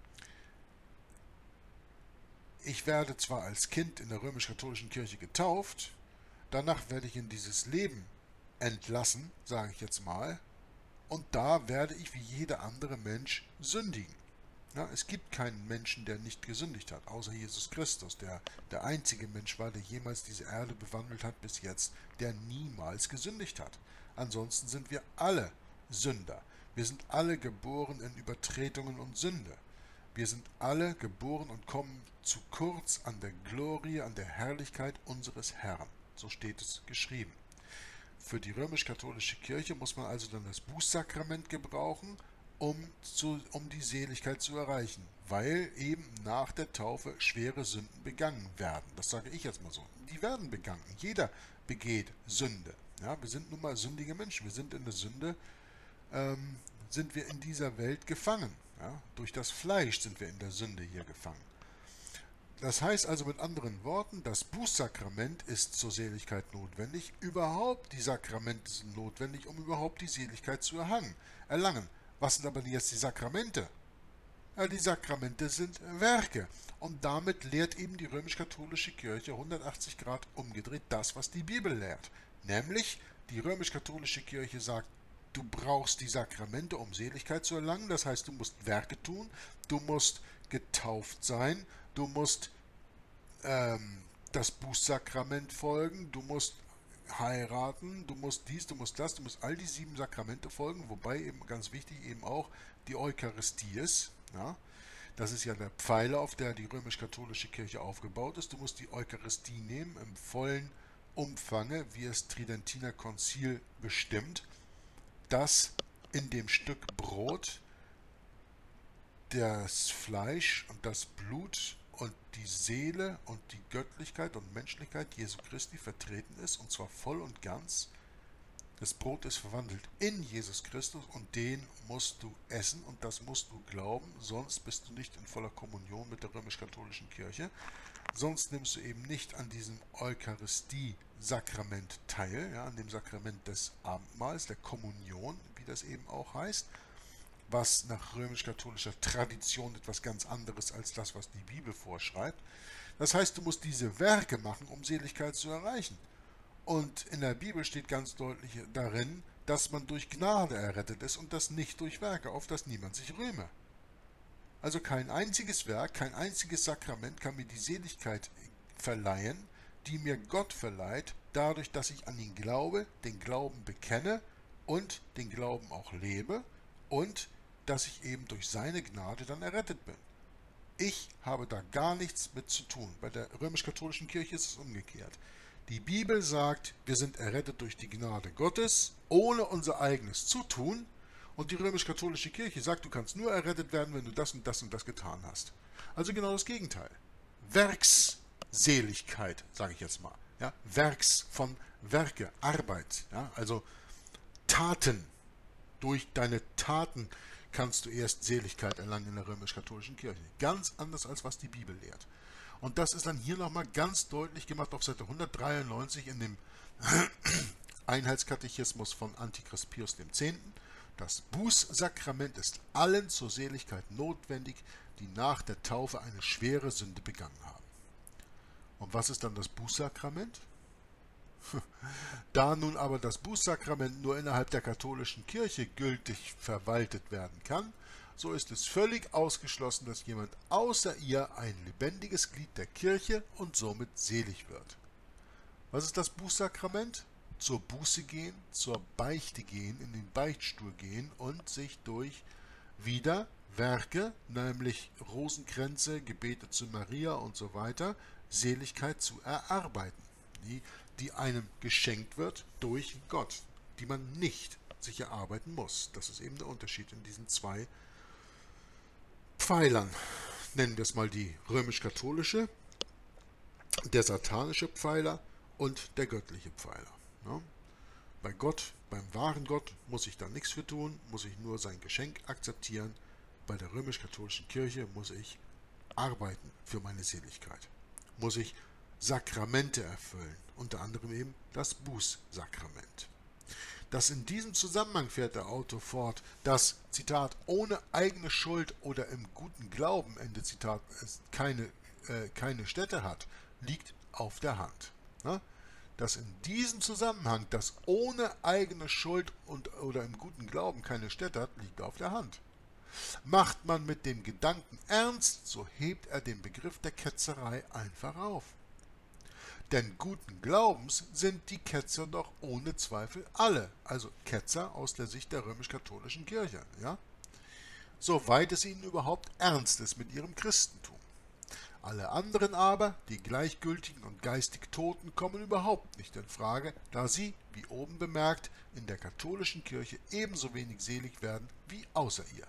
S1: ich werde zwar als Kind in der römisch-katholischen Kirche getauft, danach werde ich in dieses Leben entlassen, sage ich jetzt mal, und da werde ich wie jeder andere Mensch sündigen. Ja, es gibt keinen Menschen, der nicht gesündigt hat, außer Jesus Christus, der der einzige Mensch war, der jemals diese Erde bewandelt hat bis jetzt, der niemals gesündigt hat. Ansonsten sind wir alle Sünder. Wir sind alle geboren in Übertretungen und Sünde. Wir sind alle geboren und kommen zu kurz an der Glorie, an der Herrlichkeit unseres Herrn. So steht es geschrieben. Für die römisch-katholische Kirche muss man also dann das Bußsakrament gebrauchen, um, zu, um die Seligkeit zu erreichen, weil eben nach der Taufe schwere Sünden begangen werden. Das sage ich jetzt mal so. Die werden begangen. Jeder begeht Sünde. Ja, wir sind nun mal sündige Menschen. Wir sind in der Sünde, ähm, sind wir in dieser Welt gefangen. Ja, durch das Fleisch sind wir in der Sünde hier gefangen. Das heißt also mit anderen Worten, das Bußsakrament ist zur Seligkeit notwendig. Überhaupt die Sakramente sind notwendig, um überhaupt die Seligkeit zu erlangen. Was sind aber jetzt die Sakramente? Ja, die Sakramente sind Werke. Und damit lehrt eben die römisch-katholische Kirche hundertachtzig Grad umgedreht das, was die Bibel lehrt. Nämlich, die römisch-katholische Kirche sagt, du brauchst die Sakramente, um Seligkeit zu erlangen. Das heißt, du musst Werke tun, du musst getauft sein, du musst ähm, das Bußsakrament folgen, du musst heiraten, du musst dies, du musst das, du musst all die sieben Sakramente folgen, wobei eben ganz wichtig eben auch die Eucharistie ist. Ja? Das ist ja der Pfeiler, auf der die römisch-katholische Kirche aufgebaut ist. Du musst die Eucharistie nehmen im vollen Umfange, wie es Tridentiner Konzil bestimmt, dass in dem Stück Brot das Fleisch und das Blut und die Seele und die Göttlichkeit und Menschlichkeit Jesu Christi vertreten ist, und zwar voll und ganz. Das Brot ist verwandelt in Jesus Christus und den musst du essen und das musst du glauben, sonst bist du nicht in voller Kommunion mit der römisch-katholischen Kirche. Sonst nimmst du eben nicht an diesem Eucharistie-Sakrament teil, ja, an dem Sakrament des Abendmahls, der Kommunion, wie das eben auch heißt, was nach römisch-katholischer Tradition etwas ganz anderes als das, was die Bibel vorschreibt. Das heißt, du musst diese Werke machen, um Seligkeit zu erreichen. Und in der Bibel steht ganz deutlich darin, dass man durch Gnade errettet ist und das nicht durch Werke, auf das niemand sich rühme. Also kein einziges Werk, kein einziges Sakrament kann mir die Seligkeit verleihen, die mir Gott verleiht, dadurch, dass ich an ihn glaube, den Glauben bekenne und den Glauben auch lebe und dass ich eben durch seine Gnade dann errettet bin. Ich habe da gar nichts mit zu tun. Bei der römisch-katholischen Kirche ist es umgekehrt. Die Bibel sagt, wir sind errettet durch die Gnade Gottes, ohne unser eigenes Zutun. Und die römisch-katholische Kirche sagt, du kannst nur errettet werden, wenn du das und das und das getan hast. Also genau das Gegenteil. Werksseligkeit, sage ich jetzt mal. Ja? Werks von Werke, Arbeit. Ja? Also Taten. Durch deine Taten kannst du erst Seligkeit erlangen in der römisch-katholischen Kirche. Ganz anders, als was die Bibel lehrt. Und das ist dann hier nochmal ganz deutlich gemacht auf Seite hundertdreiundneunzig in dem Einheitskatechismus von Antichrist Pius X. Das Bußsakrament ist allen zur Seligkeit notwendig, die nach der Taufe eine schwere Sünde begangen haben. Und was ist dann das Bußsakrament? Da nun aber das Bußsakrament nur innerhalb der katholischen Kirche gültig verwaltet werden kann, so ist es völlig ausgeschlossen, dass jemand außer ihr ein lebendiges Glied der Kirche und somit selig wird. Was ist das Bußsakrament? Zur Buße gehen, zur Beichte gehen, in den Beichtstuhl gehen und sich durch wieder Werke, nämlich Rosenkränze, Gebete zu Maria und so weiter, Seligkeit zu erarbeiten, die, die einem geschenkt wird durch Gott, die man nicht sich erarbeiten muss. Das ist eben der Unterschied in diesen zwei Pfeilern. Nennen wir es mal die römisch-katholische, der satanische Pfeiler und der göttliche Pfeiler. Ja? Bei Gott, beim wahren Gott, muss ich da nichts für tun, muss ich nur sein Geschenk akzeptieren. Bei der römisch-katholischen Kirche muss ich arbeiten für meine Seligkeit. Muss ich Sakramente erfüllen, unter anderem eben das Bußsakrament. Dass in diesem Zusammenhang, fährt der Autor fort, dass, Zitat, ohne eigene Schuld oder im guten Glauben, Ende Zitat, es keine, äh, keine Stätte hat, liegt auf der Hand. Ja? Dass in diesem Zusammenhang, das ohne eigene Schuld und, oder im guten Glauben keine Stätte hat, liegt auf der Hand. Macht man mit dem Gedanken ernst, so hebt er den Begriff der Ketzerei einfach auf. Denn guten Glaubens sind die Ketzer doch ohne Zweifel alle, also Ketzer aus der Sicht der römisch-katholischen Kirche, ja? Soweit es ihnen überhaupt ernst ist mit ihrem Christentum. Alle anderen aber, die Gleichgültigen und geistig Toten, kommen überhaupt nicht in Frage, da sie, wie oben bemerkt, in der katholischen Kirche ebenso wenig selig werden wie außer ihr.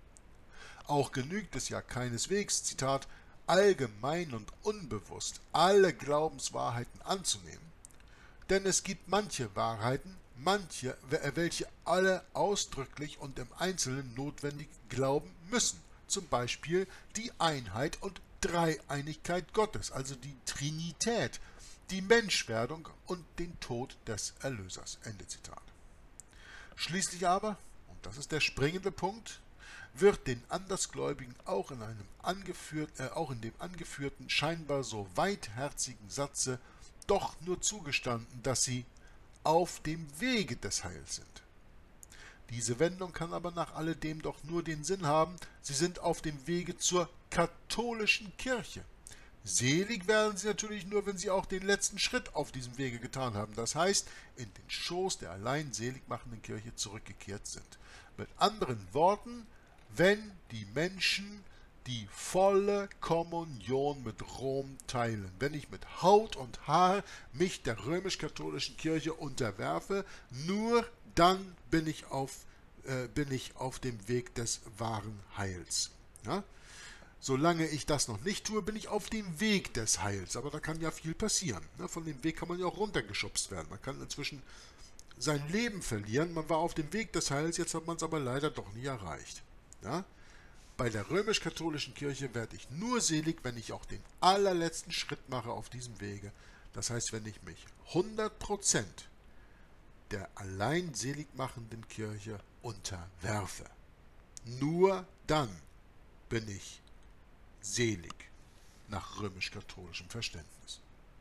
S1: Auch genügt es ja keineswegs, Zitat, allgemein und unbewusst alle Glaubenswahrheiten anzunehmen, denn es gibt manche Wahrheiten, manche, welche alle ausdrücklich und im Einzelnen notwendig glauben müssen, zum Beispiel die Einheit und Dreieinigkeit Gottes, also die Trinität, die Menschwerdung und den Tod des Erlösers. Ende Zitat. Schließlich aber, und das ist der springende Punkt, wird den Andersgläubigen auch in, einem angeführt, äh, auch in dem angeführten, scheinbar so weitherzigen Satze doch nur zugestanden, dass sie auf dem Wege des Heils sind. Diese Wendung kann aber nach alledem doch nur den Sinn haben, sie sind auf dem Wege zur katholischen Kirche. Selig werden sie natürlich nur, wenn sie auch den letzten Schritt auf diesem Wege getan haben, das heißt, in den Schoß der allein selig machenden Kirche zurückgekehrt sind. Mit anderen Worten, wenn die Menschen die volle Kommunion mit Rom teilen, wenn ich mit Haut und Haar mich der römisch-katholischen Kirche unterwerfe, nur dann bin ich auf, äh, bin ich auf dem Weg des wahren Heils. Ja? Solange ich das noch nicht tue, bin ich auf dem Weg des Heils, aber da kann ja viel passieren. Ne? Von dem Weg kann man ja auch runtergeschubst werden. Man kann inzwischen sein Leben verlieren, man war auf dem Weg des Heils, jetzt hat man es aber leider doch nie erreicht. Ja? Bei der römisch-katholischen Kirche werde ich nur selig, wenn ich auch den allerletzten Schritt mache auf diesem Wege. Das heißt, wenn ich mich hundert Prozent der allein selig machenden Kirche unterwerfe. Nur dann bin ich selig nach römisch-katholischem Verständnis.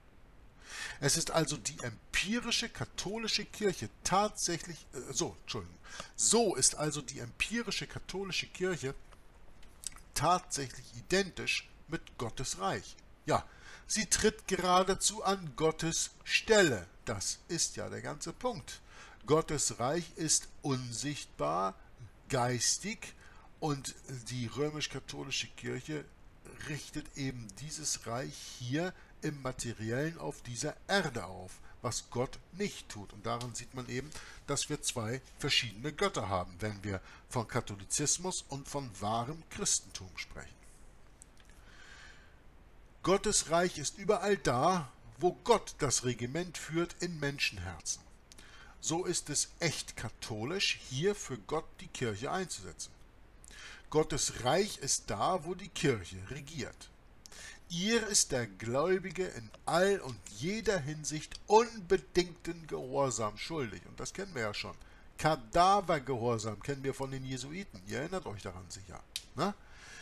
S1: Es ist also die empirische katholische Kirche tatsächlich, äh, so, Entschuldigung, so ist also die empirische katholische Kirche tatsächlich identisch mit Gottes Reich. Ja, sie tritt geradezu an Gottes Stelle. Das ist ja der ganze Punkt. Gottes Reich ist unsichtbar, geistig und die römisch-katholische Kirche richtet eben dieses Reich hier im Materiellen auf dieser Erde auf, was Gott nicht tut. Und daran sieht man eben, dass wir zwei verschiedene Götter haben, wenn wir von Katholizismus und von wahrem Christentum sprechen. Gottes Reich ist überall da, wo Gott das Regiment führt in Menschenherzen. So ist es echt katholisch, hier für Gott die Kirche einzusetzen. Gottes Reich ist da, wo die Kirche regiert. Ihr ist der Gläubige in all und jeder Hinsicht unbedingten Gehorsam schuldig. Und das kennen wir ja schon. Kadavergehorsam kennen wir von den Jesuiten. Ihr erinnert euch daran sicher. Ne?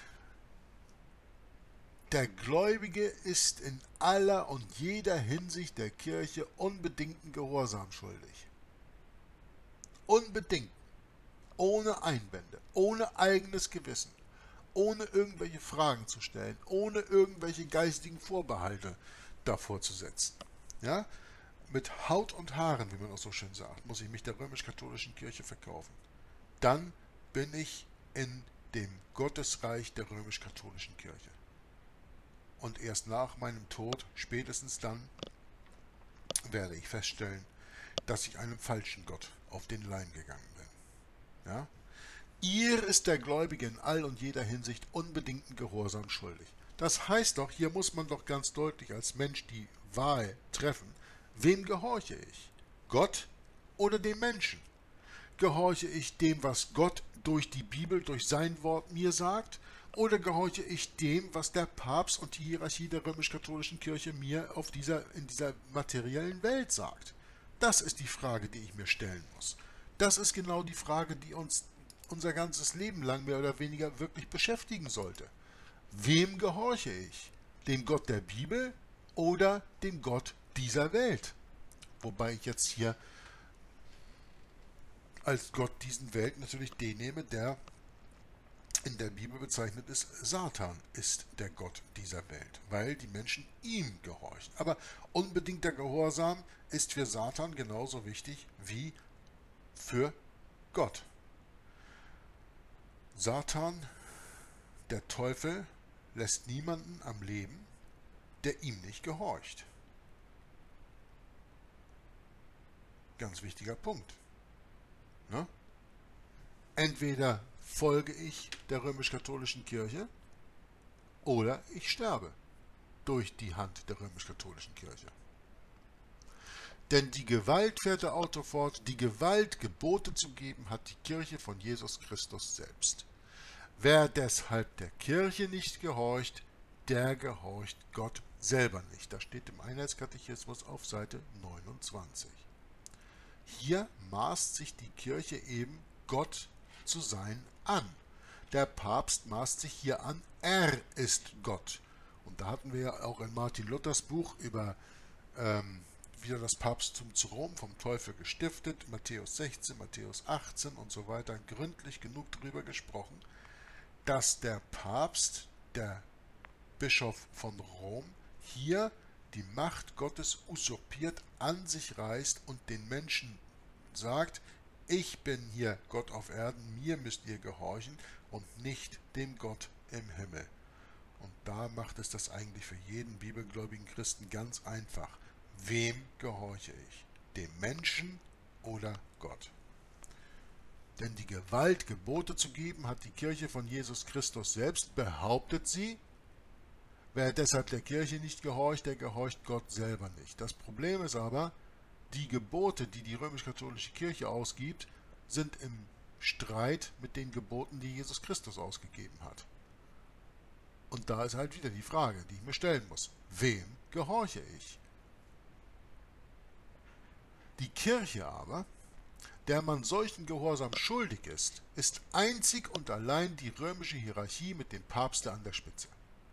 S1: Der Gläubige ist in aller und jeder Hinsicht der Kirche unbedingten Gehorsam schuldig. Unbedingt. Ohne Einwände. Ohne eigenes Gewissen. Ohne irgendwelche Fragen zu stellen, ohne irgendwelche geistigen Vorbehalte davor zu setzen. Ja? Mit Haut und Haaren, wie man auch so schön sagt, muss ich mich der römisch-katholischen Kirche verkaufen. Dann bin ich in dem Gottesreich der römisch-katholischen Kirche. Und erst nach meinem Tod, spätestens dann, werde ich feststellen, dass ich einem falschen Gott auf den Leim gegangen bin. Ja? Ihr ist der Gläubige in all und jeder Hinsicht unbedingten Gehorsam schuldig. Das heißt doch, hier muss man doch ganz deutlich als Mensch die Wahl treffen. Wem gehorche ich? Gott oder dem Menschen? Gehorche ich dem, was Gott durch die Bibel, durch sein Wort mir sagt? Oder gehorche ich dem, was der Papst und die Hierarchie der römisch-katholischen Kirche mir auf dieser, in dieser materiellen Welt sagt? Das ist die Frage, die ich mir stellen muss. Das ist genau die Frage, die uns unser ganzes Leben lang mehr oder weniger wirklich beschäftigen sollte. Wem gehorche ich? Dem Gott der Bibel oder dem Gott dieser Welt? Wobei ich jetzt hier als Gott diesen Welt natürlich den nehme, der in der Bibel bezeichnet ist. Satan ist der Gott dieser Welt, weil die Menschen ihm gehorchen. Aber unbedingter Gehorsam ist für Satan genauso wichtig wie für Gott. Satan, der Teufel, lässt niemanden am Leben, der ihm nicht gehorcht. Ganz wichtiger Punkt. Ne? Entweder folge ich der römisch-katholischen Kirche oder ich sterbe durch die Hand der römisch-katholischen Kirche. Denn die Gewalt, fährt der Autor fort, die Gewalt, Gebote zu geben, hat die Kirche von Jesus Christus selbst. Wer deshalb der Kirche nicht gehorcht, der gehorcht Gott selber nicht. Das steht im Einheitskatechismus auf Seite neunundzwanzig. Hier maßt sich die Kirche eben Gott zu sein an. Der Papst maßt sich hier an, er ist Gott. Und da hatten wir ja auch in Martin Luthers Buch über ähm, wieder das Papsttum zu Rom vom Teufel gestiftet, Matthäus sechzehn, Matthäus achtzehn und so weiter, gründlich genug darüber gesprochen, dass der Papst, der Bischof von Rom, hier die Macht Gottes usurpiert, an sich reißt und den Menschen sagt, ich bin hier Gott auf Erden, mir müsst ihr gehorchen und nicht dem Gott im Himmel. Und da macht es das eigentlich für jeden bibelgläubigen Christen ganz einfach. Wem gehorche ich? Dem Menschen oder Gott? Denn die Gewalt, Gebote zu geben, hat die Kirche von Jesus Christus selbst, behauptet sie. Wer deshalb der Kirche nicht gehorcht, der gehorcht Gott selber nicht. Das Problem ist aber, die Gebote, die die römisch-katholische Kirche ausgibt, sind im Streit mit den Geboten, die Jesus Christus ausgegeben hat. Und da ist halt wieder die Frage, die ich mir stellen muss. Wem gehorche ich? Die Kirche aber, der man solchen Gehorsam schuldig ist, ist einzig und allein die römische Hierarchie mit dem Papst an der Spitze.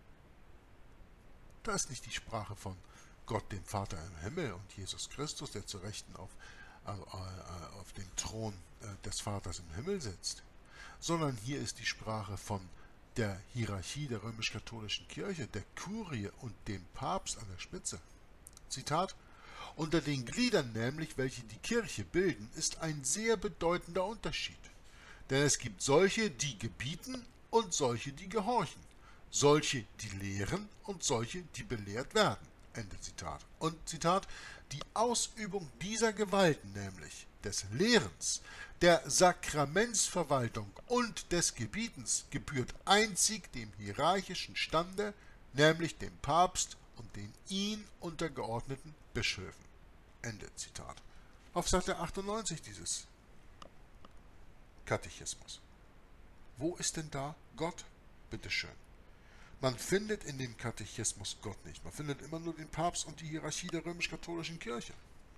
S1: Da ist nicht die Sprache von Gott, dem Vater im Himmel, und Jesus Christus, der zu Rechten auf, äh, auf dem Thron äh, des Vaters im Himmel sitzt, sondern hier ist die Sprache von der Hierarchie der römisch-katholischen Kirche, der Kurie und dem Papst an der Spitze. Zitat: Unter den Gliedern nämlich, welche die Kirche bilden, ist ein sehr bedeutender Unterschied. Denn es gibt solche, die gebieten und solche, die gehorchen. Solche, die lehren und solche, die belehrt werden. Ende Zitat. Und Zitat: Die Ausübung dieser Gewalten, nämlich des Lehrens, der Sakramentsverwaltung und des Gebietens, gebührt einzig dem hierarchischen Stande, nämlich dem Papst und den ihn untergeordneten Bischöfen. Ende Zitat. Auf Seite achtundneunzig dieses Katechismus. Wo ist denn da Gott? Bitteschön. Man findet in dem Katechismus Gott nicht. Man findet immer nur den Papst und die Hierarchie der römisch-katholischen Kirche.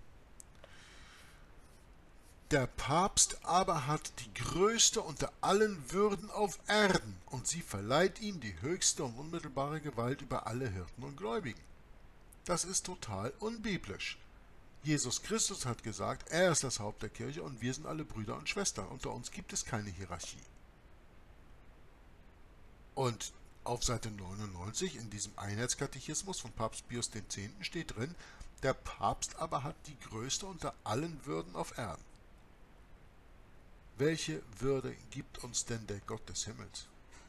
S1: Der Papst aber hat die größte unter allen Würden auf Erden und sie verleiht ihm die höchste und unmittelbare Gewalt über alle Hirten und Gläubigen. Das ist total unbiblisch. Jesus Christus hat gesagt, er ist das Haupt der Kirche und wir sind alle Brüder und Schwestern. Unter uns gibt es keine Hierarchie. Und auf Seite neunundneunzig in diesem Einheitskatechismus von Papst Pius X. steht drin, der Papst aber hat die größte unter allen Würden auf Erden. Welche Würde gibt uns denn der Gott des Himmels?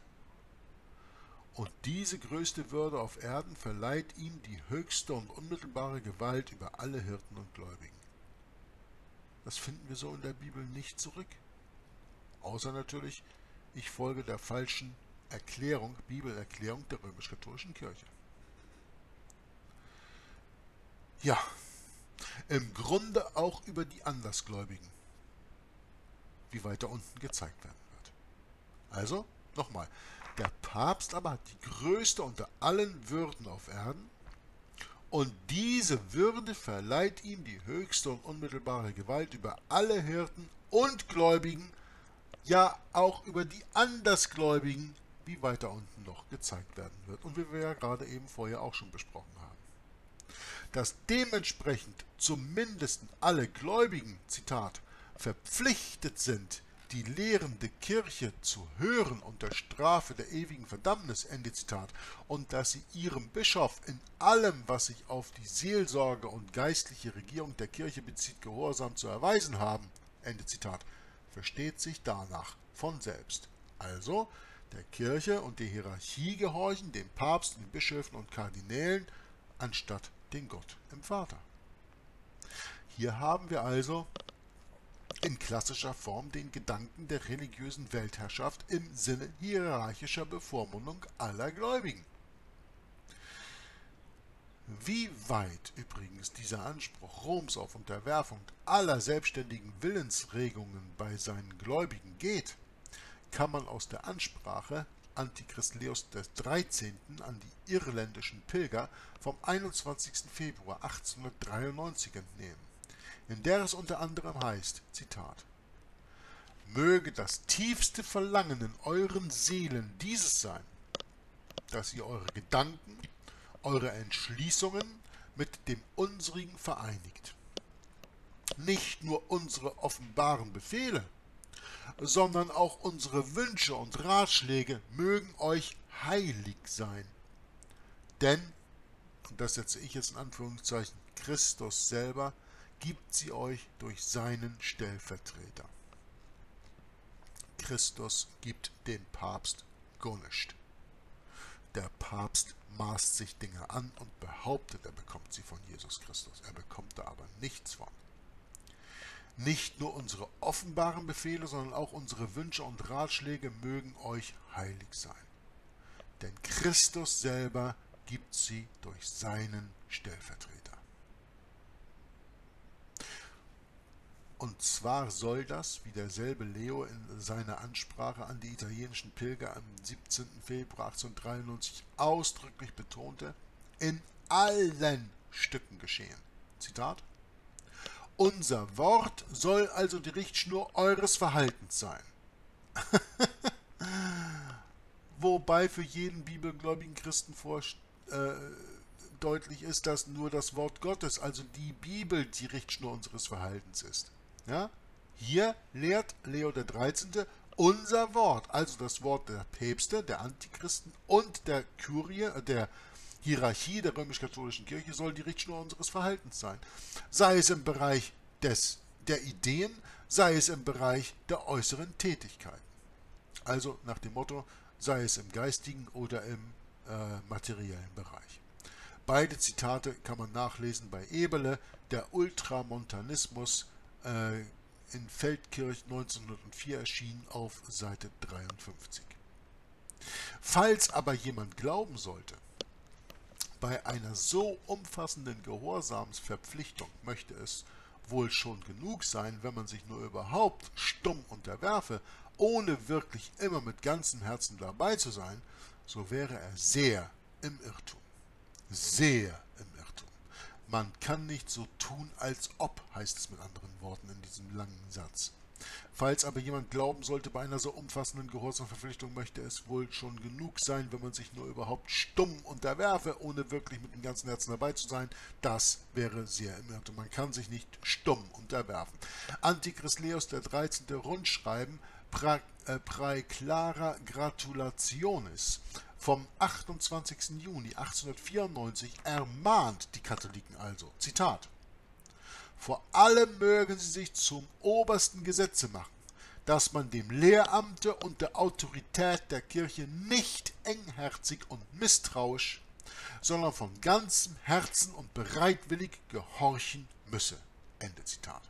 S1: Und diese größte Würde auf Erden verleiht ihm die höchste und unmittelbare Gewalt über alle Hirten und Gläubigen. Das finden wir so in der Bibel nicht zurück. Außer natürlich, ich folge der falschen Erklärung, Bibelerklärung der römisch-katholischen Kirche. Ja, im Grunde auch über die Andersgläubigen, wie weiter unten gezeigt werden wird. Also, nochmal, der Papst aber hat die größte unter allen Würden auf Erden, und diese Würde verleiht ihm die höchste und unmittelbare Gewalt über alle Hirten und Gläubigen, ja auch über die Andersgläubigen, wie weiter unten noch gezeigt werden wird und wie wir ja gerade eben vorher auch schon besprochen haben. Dass dementsprechend zumindest alle Gläubigen, Zitat, verpflichtet sind, die lehrende Kirche zu hören unter Strafe der ewigen Verdammnis, Ende Zitat, und dass sie ihrem Bischof in allem, was sich auf die Seelsorge und geistliche Regierung der Kirche bezieht, gehorsam zu erweisen haben, Ende Zitat, versteht sich danach von selbst. Also, der Kirche und der Hierarchie gehorchen, dem Papst, den Bischöfen und Kardinälen, anstatt den Gott im Vater. Hier haben wir also in klassischer Form den Gedanken der religiösen Weltherrschaft im Sinne hierarchischer Bevormundung aller Gläubigen. Wie weit übrigens dieser Anspruch Roms auf Unterwerfung aller selbstständigen Willensregungen bei seinen Gläubigen geht, kann man aus der Ansprache Antichrist Leos der dreizehnten an die irländischen Pilger vom einundzwanzigsten Februar achtzehnhundertdreiundneunzig entnehmen, in der es unter anderem heißt, Zitat, möge das tiefste Verlangen in euren Seelen dieses sein, dass ihr eure Gedanken, eure Entschließungen mit dem unsrigen vereinigt. Nicht nur unsere offenbaren Befehle, sondern auch unsere Wünsche und Ratschläge mögen euch heilig sein. Denn, und das setze ich jetzt in Anführungszeichen, Christus selber gibt sie euch durch seinen Stellvertreter. Christus gibt dem Papst gar nicht. Der Papst maßt sich Dinge an und behauptet, er bekommt sie von Jesus Christus. Er bekommt da aber nichts von. Nicht nur unsere offenbaren Befehle, sondern auch unsere Wünsche und Ratschläge mögen euch heilig sein. Denn Christus selber gibt sie durch seinen Stellvertreter. Und zwar soll das, wie derselbe Leo in seiner Ansprache an die italienischen Pilger am siebzehnten Februar achtzehnhundertdreiundneunzig ausdrücklich betonte, in allen Stücken geschehen. Zitat: Unser Wort soll also die Richtschnur eures Verhaltens sein. Wobei für jeden bibelgläubigen Christen vor, äh, deutlich ist, dass nur das Wort Gottes, also die Bibel, die Richtschnur unseres Verhaltens ist. Ja? Hier lehrt Leo der dreizehnte unser Wort, also das Wort der Päpste, der Antichristen und der Kurie, der Hierarchie der römisch-katholischen Kirche soll die Richtschnur unseres Verhaltens sein. Sei es im Bereich des, der Ideen, sei es im Bereich der äußeren Tätigkeiten. Also nach dem Motto, sei es im geistigen oder im äh, materiellen Bereich. Beide Zitate kann man nachlesen bei Eberle, der Ultramontanismus, äh, in Feldkirch neunzehnhundertvier erschienen, auf Seite dreiundfünfzig. Falls aber jemand glauben sollte, bei einer so umfassenden Gehorsamsverpflichtung möchte es wohl schon genug sein, wenn man sich nur überhaupt stumm unterwerfe, ohne wirklich immer mit ganzem Herzen dabei zu sein, so wäre er sehr im Irrtum. Sehr im Irrtum. Man kann nicht so tun, als ob, heißt es mit anderen Worten in diesem langen Satz. Falls aber jemand glauben sollte, bei einer so umfassenden Gehorsamverpflichtung möchte es wohl schon genug sein, wenn man sich nur überhaupt stumm unterwerfe, ohne wirklich mit dem ganzen Herzen dabei zu sein, das wäre sehr im Irrtum. Man kann sich nicht stumm unterwerfen. Antichrist Leos der dreizehnte Rundschreiben Praeclara Gratulationis vom achtundzwanzigsten Juni achtzehnhundertvierundneunzig ermahnt die Katholiken also, Zitat: Vor allem mögen sie sich zum obersten Gesetze machen, dass man dem Lehramte und der Autorität der Kirche nicht engherzig und misstrauisch, sondern von ganzem Herzen und bereitwillig gehorchen müsse. Ende Zitat.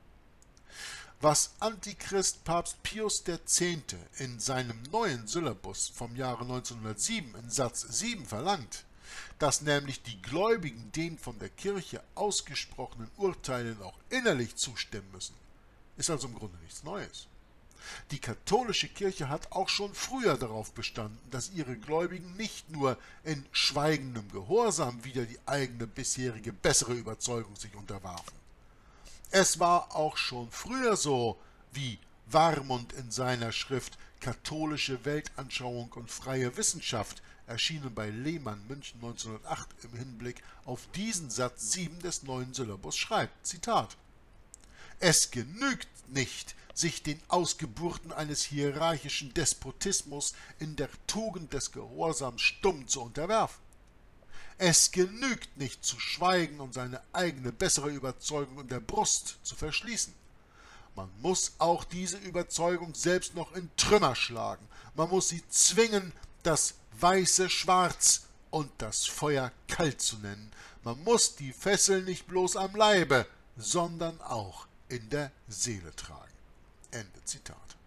S1: Was Antichrist Papst Pius der Zehnte in seinem neuen Syllabus vom Jahre neunzehnhundertsieben in Satz sieben verlangt, dass nämlich die Gläubigen den von der Kirche ausgesprochenen Urteilen auch innerlich zustimmen müssen, ist also im Grunde nichts Neues. Die katholische Kirche hat auch schon früher darauf bestanden, dass ihre Gläubigen nicht nur in schweigendem Gehorsam wider die eigene bisherige bessere Überzeugung sich unterwarfen. Es war auch schon früher so, wie Warmund in seiner Schrift Katholische Weltanschauung und freie Wissenschaft, erschienen bei Lehmann, München neunzehnhundertacht, im Hinblick auf diesen Satz sieben des neuen Syllabus schreibt, Zitat: Es genügt nicht, sich den Ausgeburten eines hierarchischen Despotismus in der Tugend des Gehorsams stumm zu unterwerfen. Es genügt nicht zu schweigen und seine eigene bessere Überzeugung in der Brust zu verschließen. Man muss auch diese Überzeugung selbst noch in Trümmer schlagen. Man muss sie zwingen, das Weiße schwarz und das Feuer kalt zu nennen. Man muss die Fesseln nicht bloß am Leibe, sondern auch in der Seele tragen. Ende Zitat.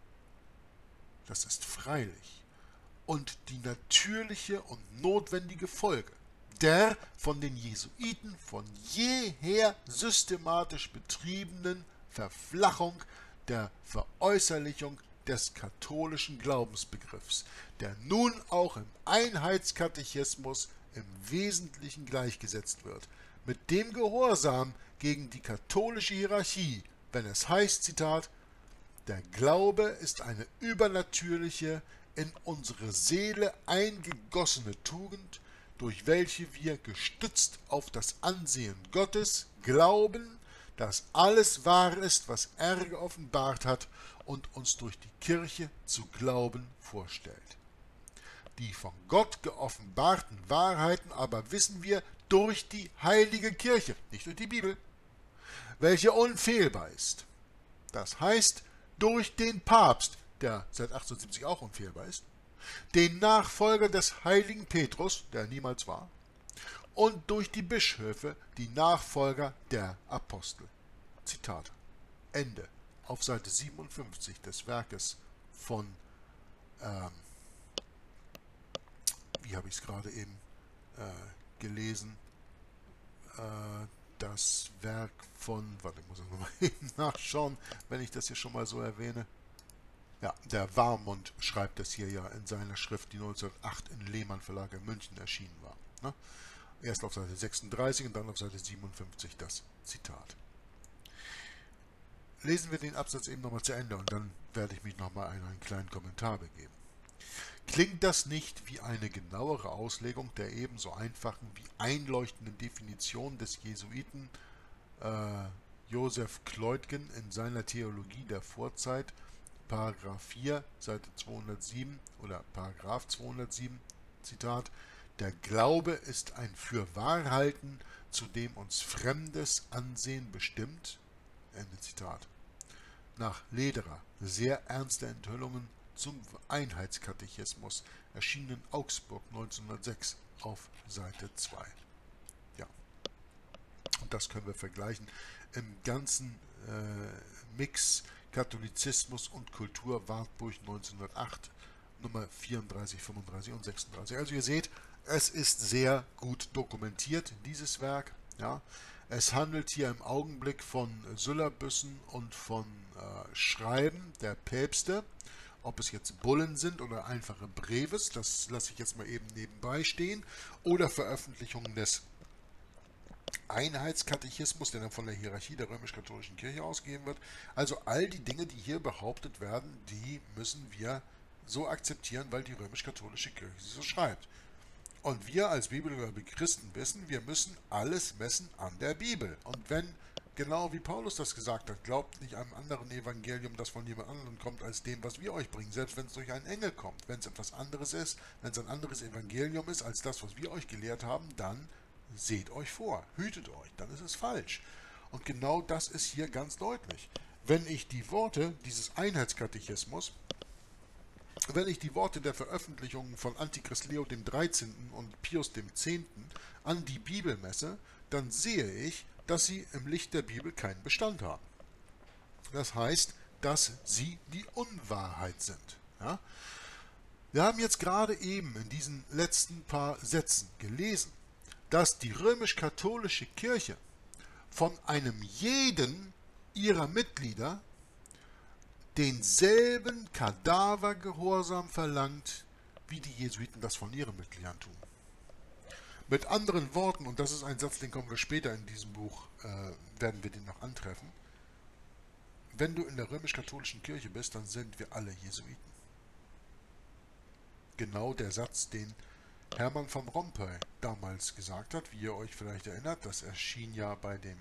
S1: Das ist freilich und die natürliche und notwendige Folge der von den Jesuiten von jeher systematisch betriebenen Verflachung der Veräußerlichung des katholischen Glaubensbegriffs, der nun auch im Einheitskatechismus im Wesentlichen gleichgesetzt wird, mit dem Gehorsam gegen die katholische Hierarchie, wenn es heißt, Zitat: Der Glaube ist eine übernatürliche, in unsere Seele eingegossene Tugend, durch welche wir, gestützt auf das Ansehen Gottes, glauben, dass alles wahr ist, was er geoffenbart hat und uns durch die Kirche zu glauben vorstellt. Die von Gott geoffenbarten Wahrheiten aber wissen wir durch die heilige Kirche, nicht durch die Bibel, welche unfehlbar ist. Das heißt, durch den Papst, der seit achtzehnhundertsiebzig auch unfehlbar ist, den Nachfolger des heiligen Petrus, der niemals war, und durch die Bischöfe, die Nachfolger der Apostel. Zitat. Ende. Auf Seite siebenundfünfzig des Werkes von, ähm, wie habe ich es gerade eben äh, gelesen, äh, das Werk von, warte, ich muss das nochmal eben nachschauen, wenn ich das hier schon mal so erwähne. Ja, der Warmund schreibt das hier ja in seiner Schrift, die neunzehnhundertacht in Lehmann Verlag in München erschienen war. Ne? Erst auf Seite sechsunddreißig und dann auf Seite siebenundfünfzig das Zitat. Lesen wir den Absatz eben nochmal zu Ende und dann werde ich mich nochmal einen, einen kleinen Kommentar begeben. Klingt das nicht wie eine genauere Auslegung der ebenso einfachen wie einleuchtenden Definition des Jesuiten äh, Joseph Kleutgen in seiner Theologie der Vorzeit, Paragraph vier, Seite zweihundertsieben oder Paragraph zweihundertsieben, Zitat: Der Glaube ist ein Fürwahrhalten, zu dem uns fremdes Ansehen bestimmt. Ende Zitat. Nach Lederer, sehr ernste Enthüllungen zum Einheitskatechismus, erschienen in Augsburg neunzehnhundertsechs auf Seite zwei. Ja. Und das können wir vergleichen im ganzen äh, Mix Katholizismus und Kultur, Wartburg neunzehnhundertacht, Nummer vierunddreißig, fünfunddreißig und sechsunddreißig. Also ihr seht, es ist sehr gut dokumentiert, dieses Werk. Ja. Es handelt hier im Augenblick von Syllabüssen und von äh, Schreiben der Päpste, ob es jetzt Bullen sind oder einfache Breves, das lasse ich jetzt mal eben nebenbei stehen, oder Veröffentlichungen des Einheitskatechismus, der dann von der Hierarchie der römisch-katholischen Kirche ausgegeben wird. Also all die Dinge, die hier behauptet werden, die müssen wir so akzeptieren, weil die römisch-katholische Kirche sie so schreibt. Und wir als bibelgläubige Christen wissen, wir müssen alles messen an der Bibel. Und wenn, genau wie Paulus das gesagt hat, glaubt nicht einem anderen Evangelium, das von jemand anderem kommt, als dem, was wir euch bringen, selbst wenn es durch einen Engel kommt. Wenn es etwas anderes ist, wenn es ein anderes Evangelium ist, als das, was wir euch gelehrt haben, dann seht euch vor, hütet euch, dann ist es falsch. Und genau das ist hier ganz deutlich. Wenn ich die Worte dieses Einheitskatechismus, wenn ich die Worte der Veröffentlichungen von Antichrist Leo dem dreizehnten und Pius dem zehnten an die Bibel messe, dann sehe ich, dass sie im Licht der Bibel keinen Bestand haben. Das heißt, dass sie die Unwahrheit sind. Ja? Wir haben jetzt gerade eben in diesen letzten paar Sätzen gelesen, dass die römisch-katholische Kirche von einem jeden ihrer Mitglieder denselben Kadavergehorsam verlangt, wie die Jesuiten das von ihren Mitgliedern tun. Mit anderen Worten, und das ist ein Satz, den kommen wir später in diesem Buch, äh, werden wir den noch antreffen, wenn du in der römisch-katholischen Kirche bist, dann sind wir alle Jesuiten. Genau der Satz, den Hermann von Rompuy damals gesagt hat, wie ihr euch vielleicht erinnert, das erschien ja bei dem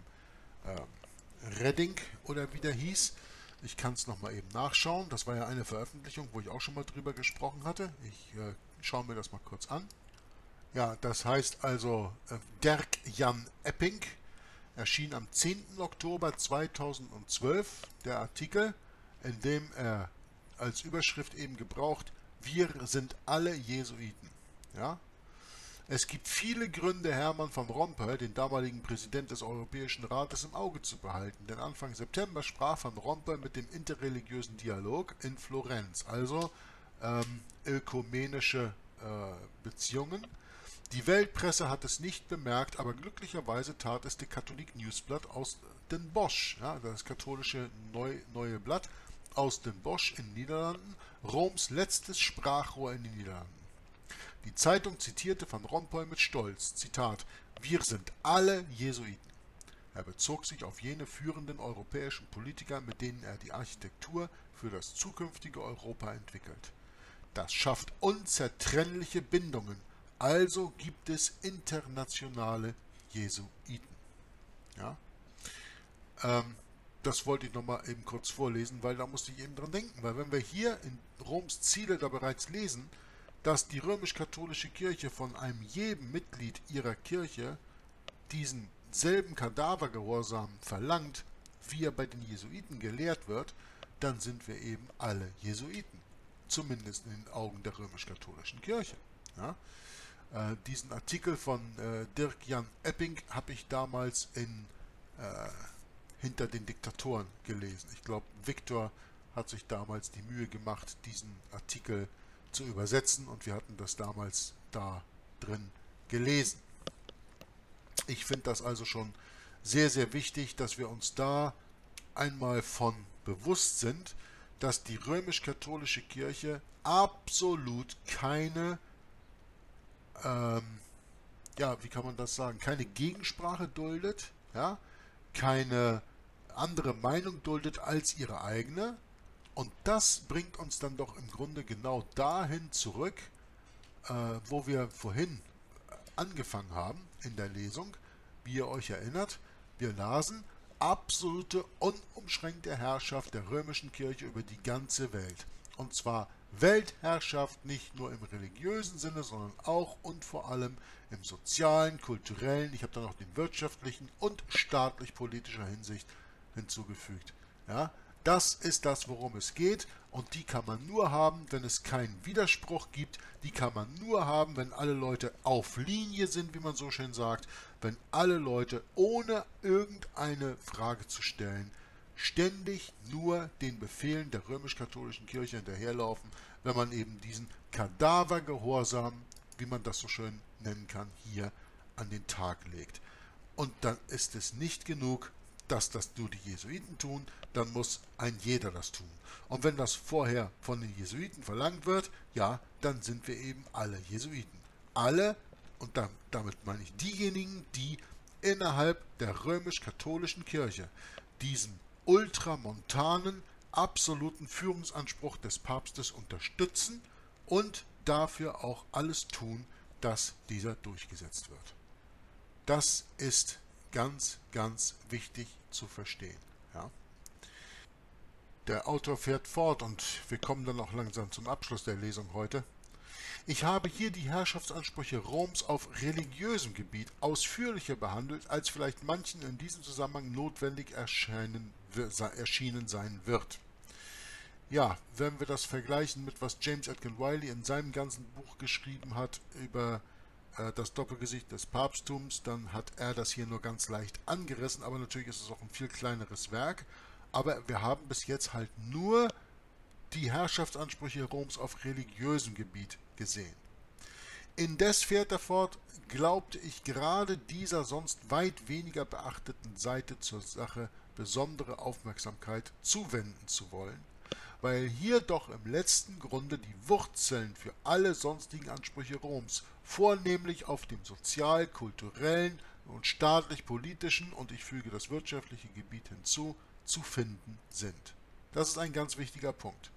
S1: äh, Redding oder wie der hieß. Ich kann es nochmal eben nachschauen. Das war ja eine Veröffentlichung, wo ich auch schon mal drüber gesprochen hatte. Ich äh, schaue mir das mal kurz an. Ja, das heißt also äh, Dirk Jan Epping, erschien am zehnten Oktober zweitausendzwölf der Artikel, in dem er als Überschrift eben gebraucht, wir sind alle Jesuiten. Ja? Es gibt viele Gründe, Hermann van Rompuy, den damaligen Präsident des Europäischen Rates, im Auge zu behalten, denn Anfang September sprach van Rompuy mit dem interreligiösen Dialog in Florenz, also ähm, ökumenische äh, Beziehungen. Die Weltpresse hat es nicht bemerkt, aber glücklicherweise tat es der Katholik Nieuwsblad aus Den Bosch, ja, das katholische Neu, Neue Blatt aus Den Bosch in den Niederlanden, Roms letztes Sprachrohr in den Niederlanden. Die Zeitung zitierte Van Rompuy mit Stolz, Zitat, wir sind alle Jesuiten. Er bezog sich auf jene führenden europäischen Politiker, mit denen er die Architektur für das zukünftige Europa entwickelt. Das schafft unzertrennliche Bindungen, also gibt es internationale Jesuiten. Ja? Ähm, das wollte ich nochmal eben kurz vorlesen, weil da musste ich eben dran denken, weil wenn wir hier in Roms Ziele da bereits lesen, dass die römisch-katholische Kirche von einem jedem Mitglied ihrer Kirche diesen selben Kadavergehorsam verlangt, wie er bei den Jesuiten gelehrt wird, dann sind wir eben alle Jesuiten. Zumindest in den Augen der römisch-katholischen Kirche. Ja? Äh, diesen Artikel von äh, Dirk Jan Epping habe ich damals in äh, Hinter den Diktatoren gelesen. Ich glaube, Viktor hat sich damals die Mühe gemacht, diesen Artikel zu übersetzen und wir hatten das damals da drin gelesen. Ich finde das also schon sehr, sehr wichtig, dass wir uns da einmal von bewusst sind, dass die römisch-katholische Kirche absolut keine, ähm, ja, wie kann man das sagen, keine Gegensprache duldet, ja, keine andere Meinung duldet als ihre eigene. Und das bringt uns dann doch im Grunde genau dahin zurück, äh, wo wir vorhin angefangen haben in der Lesung. Wie ihr euch erinnert, wir lasen absolute, unumschränkte Herrschaft der römischen Kirche über die ganze Welt. Und zwar Weltherrschaft nicht nur im religiösen Sinne, sondern auch und vor allem im sozialen, kulturellen, ich habe da noch den wirtschaftlichen und staatlich-politischer Hinsicht hinzugefügt. Ja, das ist das, worum es geht, und die kann man nur haben, wenn es keinen Widerspruch gibt, die kann man nur haben, wenn alle Leute auf Linie sind, wie man so schön sagt, wenn alle Leute ohne irgendeine Frage zu stellen ständig nur den Befehlen der römisch-katholischen Kirche hinterherlaufen, wenn man eben diesen Kadavergehorsam, wie man das so schön nennen kann, hier an den Tag legt. Und dann ist es nicht genug, dass das nur die Jesuiten tun, dann muss ein jeder das tun. Und wenn das vorher von den Jesuiten verlangt wird, ja, dann sind wir eben alle Jesuiten. Alle, und damit meine ich diejenigen, die innerhalb der römisch-katholischen Kirche diesen ultramontanen, absoluten Führungsanspruch des Papstes unterstützen und dafür auch alles tun, dass dieser durchgesetzt wird. Das ist ganz, ganz wichtig zu verstehen. Ja. Der Autor fährt fort und wir kommen dann auch langsam zum Abschluss der Lesung heute. Ich habe hier die Herrschaftsansprüche Roms auf religiösem Gebiet ausführlicher behandelt, als vielleicht manchen in diesem Zusammenhang notwendig erscheinen, erschienen sein wird. Ja, wenn wir das vergleichen mit was James Edgar Wiley in seinem ganzen Buch geschrieben hat über äh, das Doppelgesicht des Papsttums, dann hat er das hier nur ganz leicht angerissen, aber natürlich ist es auch ein viel kleineres Werk. Aber wir haben bis jetzt halt nur die Herrschaftsansprüche Roms auf religiösem Gebiet gesehen. Indes fährt er fort, glaubte ich gerade dieser sonst weit weniger beachteten Seite zur Sache besondere Aufmerksamkeit zuwenden zu wollen, weil hier doch im letzten Grunde die Wurzeln für alle sonstigen Ansprüche Roms, vornehmlich auf dem sozial, kulturellen und staatlich-politischen und ich füge das wirtschaftliche Gebiet hinzu, zu finden sind. Das ist ein ganz wichtiger Punkt.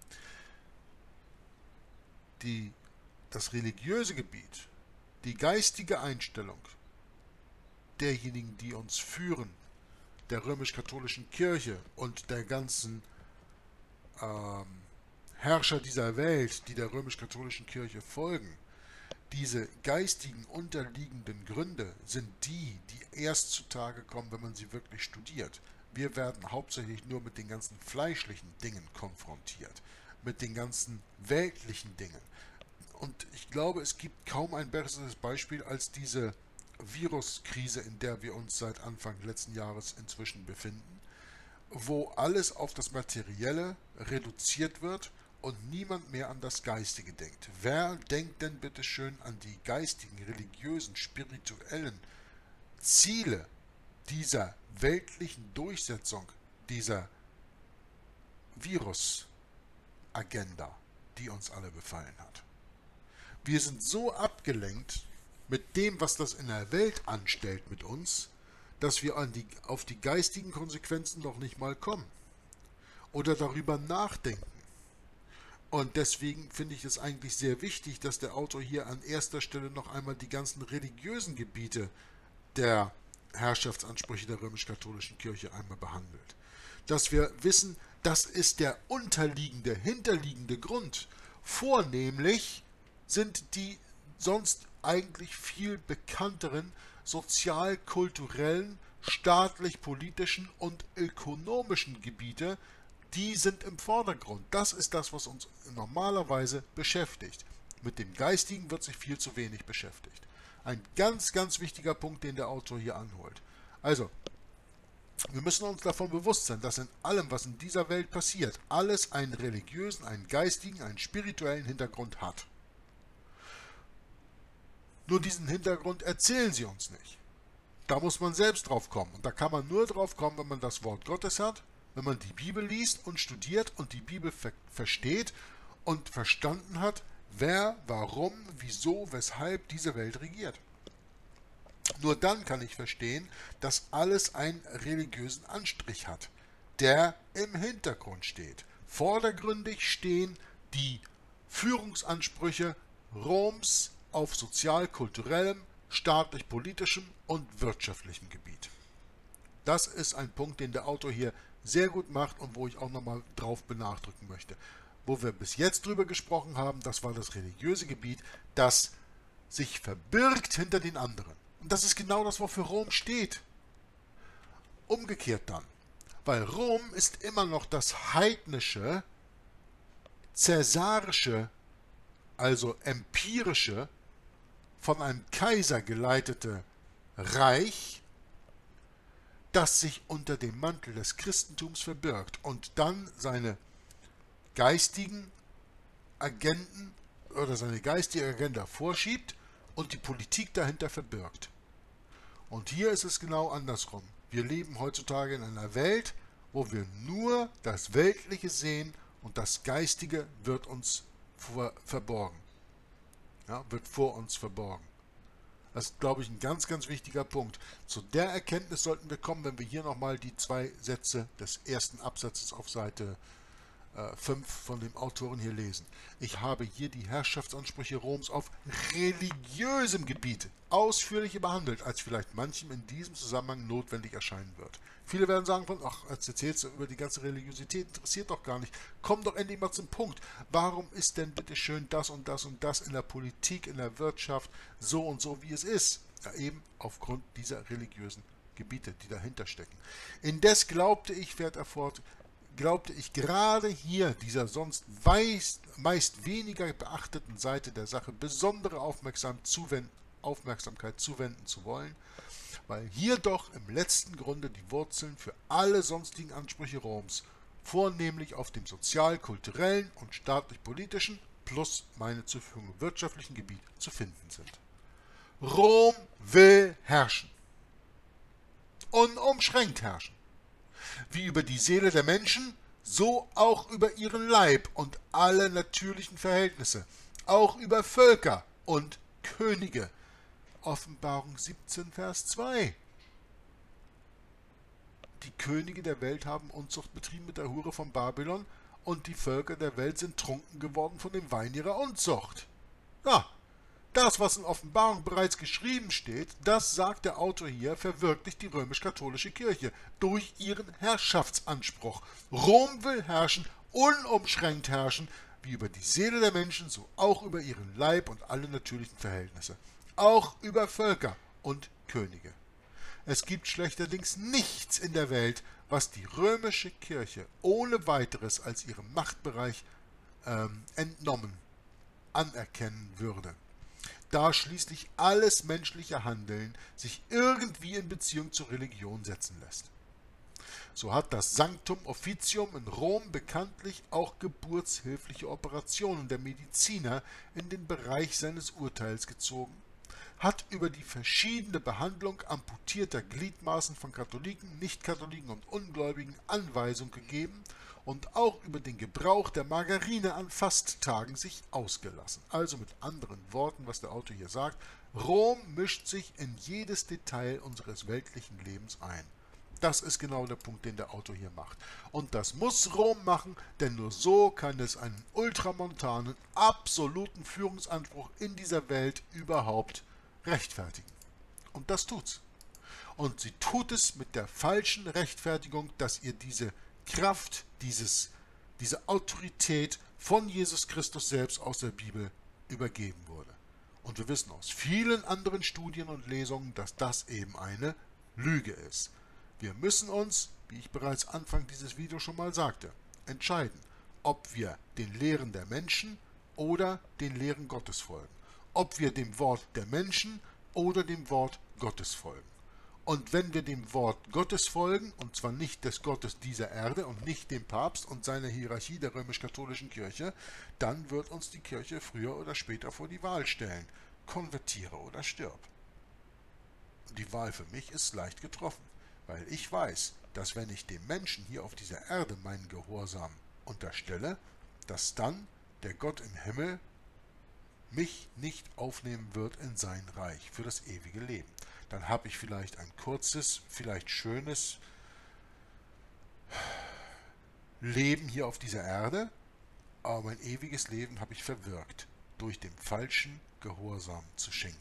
S1: Die, das religiöse Gebiet, die geistige Einstellung derjenigen, die uns führen, der römisch-katholischen Kirche und der ganzen ähm, Herrscher dieser Welt, die der römisch-katholischen Kirche folgen, diese geistigen unterliegenden Gründe sind die, die erst zutage kommen, wenn man sie wirklich studiert. Wir werden hauptsächlich nur mit den ganzen fleischlichen Dingen konfrontiert, mit den ganzen weltlichen Dingen. Und ich glaube, es gibt kaum ein besseres Beispiel als diese Viruskrise, in der wir uns seit Anfang letzten Jahres inzwischen befinden, wo alles auf das Materielle reduziert wird und niemand mehr an das Geistige denkt. Wer denkt denn bitte schön an die geistigen, religiösen, spirituellen Ziele dieser weltlichen Durchsetzung dieser Virusagenda, die uns alle befallen hat? Wir sind so abgelenkt mit dem, was das in der Welt anstellt mit uns, dass wir an die, auf die geistigen Konsequenzen noch nicht mal kommen oder darüber nachdenken. Und deswegen finde ich es eigentlich sehr wichtig, dass der Autor hier an erster Stelle noch einmal die ganzen religiösen Gebiete der Herrschaftsansprüche der römisch-katholischen Kirche einmal behandelt. Dass wir wissen, das ist der unterliegende, hinterliegende Grund. Vornehmlich sind die sonst eigentlich viel bekannteren sozial-kulturellen, staatlich-politischen und ökonomischen Gebiete, die sind im Vordergrund. Das ist das, was uns normalerweise beschäftigt. Mit dem Geistigen wird sich viel zu wenig beschäftigt. Ein ganz, ganz wichtiger Punkt, den der Autor hier anholt. Also, wir müssen uns davon bewusst sein, dass in allem, was in dieser Welt passiert, alles einen religiösen, einen geistigen, einen spirituellen Hintergrund hat. Nur diesen Hintergrund erzählen sie uns nicht. Da muss man selbst drauf kommen. Und da kann man nur drauf kommen, wenn man das Wort Gottes hat, wenn man die Bibel liest und studiert und die Bibel ver versteht und verstanden hat, wer, warum, wieso, weshalb diese Welt regiert. Nur dann kann ich verstehen, dass alles einen religiösen Anstrich hat, der im Hintergrund steht. Vordergründig stehen die Führungsansprüche Roms auf sozial-kulturellem, staatlich-politischem und wirtschaftlichem Gebiet. Das ist ein Punkt, den der Autor hier sehr gut macht und wo ich auch nochmal drauf benachdrücken möchte. Wo wir bis jetzt drüber gesprochen haben, das war das religiöse Gebiet, das sich verbirgt hinter den anderen. Und das ist genau das, wofür Rom steht. Umgekehrt dann, weil Rom ist immer noch das heidnische, cäsarische, also empirische, von einem Kaiser geleitete Reich, das sich unter dem Mantel des Christentums verbirgt und dann seine geistigen Agenten oder seine geistige Agenda vorschiebt und die Politik dahinter verbirgt. Und hier ist es genau andersrum. Wir leben heutzutage in einer Welt, wo wir nur das Weltliche sehen und das Geistige wird uns vor, verborgen. Ja, wird vor uns verborgen. Das ist, glaube ich, ein ganz, ganz wichtiger Punkt. Zu der Erkenntnis sollten wir kommen, wenn wir hier nochmal die zwei Sätze des ersten Absatzes auf Seite fünf von dem Autoren hier lesen. Ich habe hier die Herrschaftsansprüche Roms auf religiösem Gebiet ausführlicher behandelt, als vielleicht manchem in diesem Zusammenhang notwendig erscheinen wird. Viele werden sagen, von, ach, jetzt erzählst du über die ganze Religiosität, interessiert doch gar nicht. Komm doch endlich mal zum Punkt. Warum ist denn bitte schön das und das und das in der Politik, in der Wirtschaft so und so, wie es ist? Ja, eben aufgrund dieser religiösen Gebiete, die dahinter stecken. Indes glaubte ich, fährt er fort, glaubte ich gerade hier dieser sonst meist, meist weniger beachteten Seite der Sache besondere Aufmerksam zuwenden, Aufmerksamkeit zuwenden zu wollen, weil hier doch im letzten Grunde die Wurzeln für alle sonstigen Ansprüche Roms, vornehmlich auf dem sozial-kulturellen und staatlich-politischen plus meine zur Verfügung wirtschaftlichen Gebiet zu finden sind. Rom will herrschen. Unumschränkt herrschen. Wie über die Seele der Menschen, so auch über ihren Leib und alle natürlichen Verhältnisse, auch über Völker und Könige. Offenbarung siebzehn, Vers zwei. Die Könige der Welt haben Unzucht betrieben mit der Hure von Babylon und die Völker der Welt sind trunken geworden von dem Wein ihrer Unzucht. Ja, das, was in Offenbarung bereits geschrieben steht, das, sagt der Autor hier, verwirklicht die römisch-katholische Kirche durch ihren Herrschaftsanspruch. Rom will herrschen, unumschränkt herrschen, wie über die Seele der Menschen, so auch über ihren Leib und alle natürlichen Verhältnisse, auch über Völker und Könige. Es gibt schlechterdings nichts in der Welt, was die römische Kirche ohne weiteres als ihrem Machtbereich ähm, entnommen anerkennen würde, da schließlich alles menschliche Handeln sich irgendwie in Beziehung zur Religion setzen lässt. So hat das Sanctum Officium in Rom bekanntlich auch geburtshilfliche Operationen der Mediziner in den Bereich seines Urteils gezogen, hat über die verschiedene Behandlung amputierter Gliedmaßen von Katholiken, Nichtkatholiken und Ungläubigen Anweisung gegeben und auch über den Gebrauch der Margarine an Fasttagen sich ausgelassen. Also mit anderen Worten, was der Autor hier sagt, Rom mischt sich in jedes Detail unseres weltlichen Lebens ein. Das ist genau der Punkt, den der Autor hier macht. Und das muss Rom machen, denn nur so kann es einen ultramontanen, absoluten Führungsanspruch in dieser Welt überhaupt rechtfertigen. Und das tut's. Und sie tut es mit der falschen Rechtfertigung, dass ihr diese Kraft, dieses, diese Autorität von Jesus Christus selbst aus der Bibel übergeben wurde. Und wir wissen aus vielen anderen Studien und Lesungen, dass das eben eine Lüge ist. Wir müssen uns, wie ich bereits Anfang dieses Videos schon mal sagte, entscheiden, ob wir den Lehren der Menschen oder den Lehren Gottes folgen. Ob wir dem Wort der Menschen oder dem Wort Gottes folgen. Und wenn wir dem Wort Gottes folgen, und zwar nicht des Gottes dieser Erde und nicht dem Papst und seiner Hierarchie der römisch-katholischen Kirche, dann wird uns die Kirche früher oder später vor die Wahl stellen: konvertiere oder stirb. Die Wahl für mich ist leicht getroffen, weil ich weiß, dass wenn ich dem Menschen hier auf dieser Erde meinen Gehorsam unterstelle, dass dann der Gott im Himmel mich nicht aufnehmen wird in sein Reich für das ewige Leben. Dann habe ich vielleicht ein kurzes, vielleicht schönes Leben hier auf dieser Erde, aber mein ewiges Leben habe ich verwirkt, durch den falschen Gehorsam zu schenken.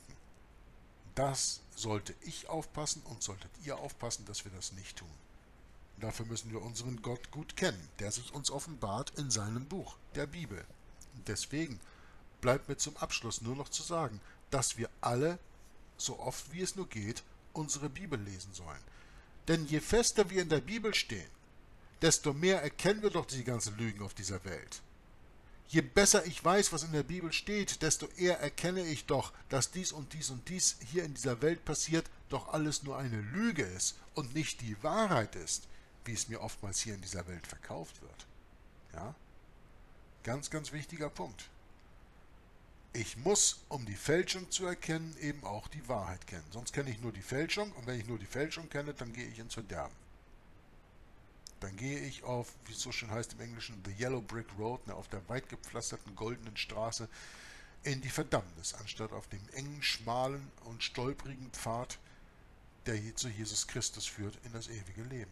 S1: Das sollte ich aufpassen und solltet ihr aufpassen, dass wir das nicht tun. Dafür müssen wir unseren Gott gut kennen, der sich uns offenbart in seinem Buch, der Bibel. Und deswegen bleibt mir zum Abschluss nur noch zu sagen, dass wir alle, so oft wie es nur geht, unsere Bibel lesen sollen. Denn je fester wir in der Bibel stehen, desto mehr erkennen wir doch die ganzen Lügen auf dieser Welt. Je besser ich weiß, was in der Bibel steht, desto eher erkenne ich doch, dass dies und dies und dies hier in dieser Welt passiert, doch alles nur eine Lüge ist und nicht die Wahrheit ist, wie es mir oftmals hier in dieser Welt verkauft wird. Ja? Ganz, ganz wichtiger Punkt. Ich muss, um die Fälschung zu erkennen, eben auch die Wahrheit kennen. Sonst kenne ich nur die Fälschung und wenn ich nur die Fälschung kenne, dann gehe ich ins Verderben. Dann gehe ich auf, wie es so schön heißt im Englischen, the Yellow Brick Road, ne, auf der weit gepflasterten goldenen Straße in die Verdammnis, anstatt auf dem engen, schmalen und stolprigen Pfad, der hier zu Jesus Christus führt, in das ewige Leben.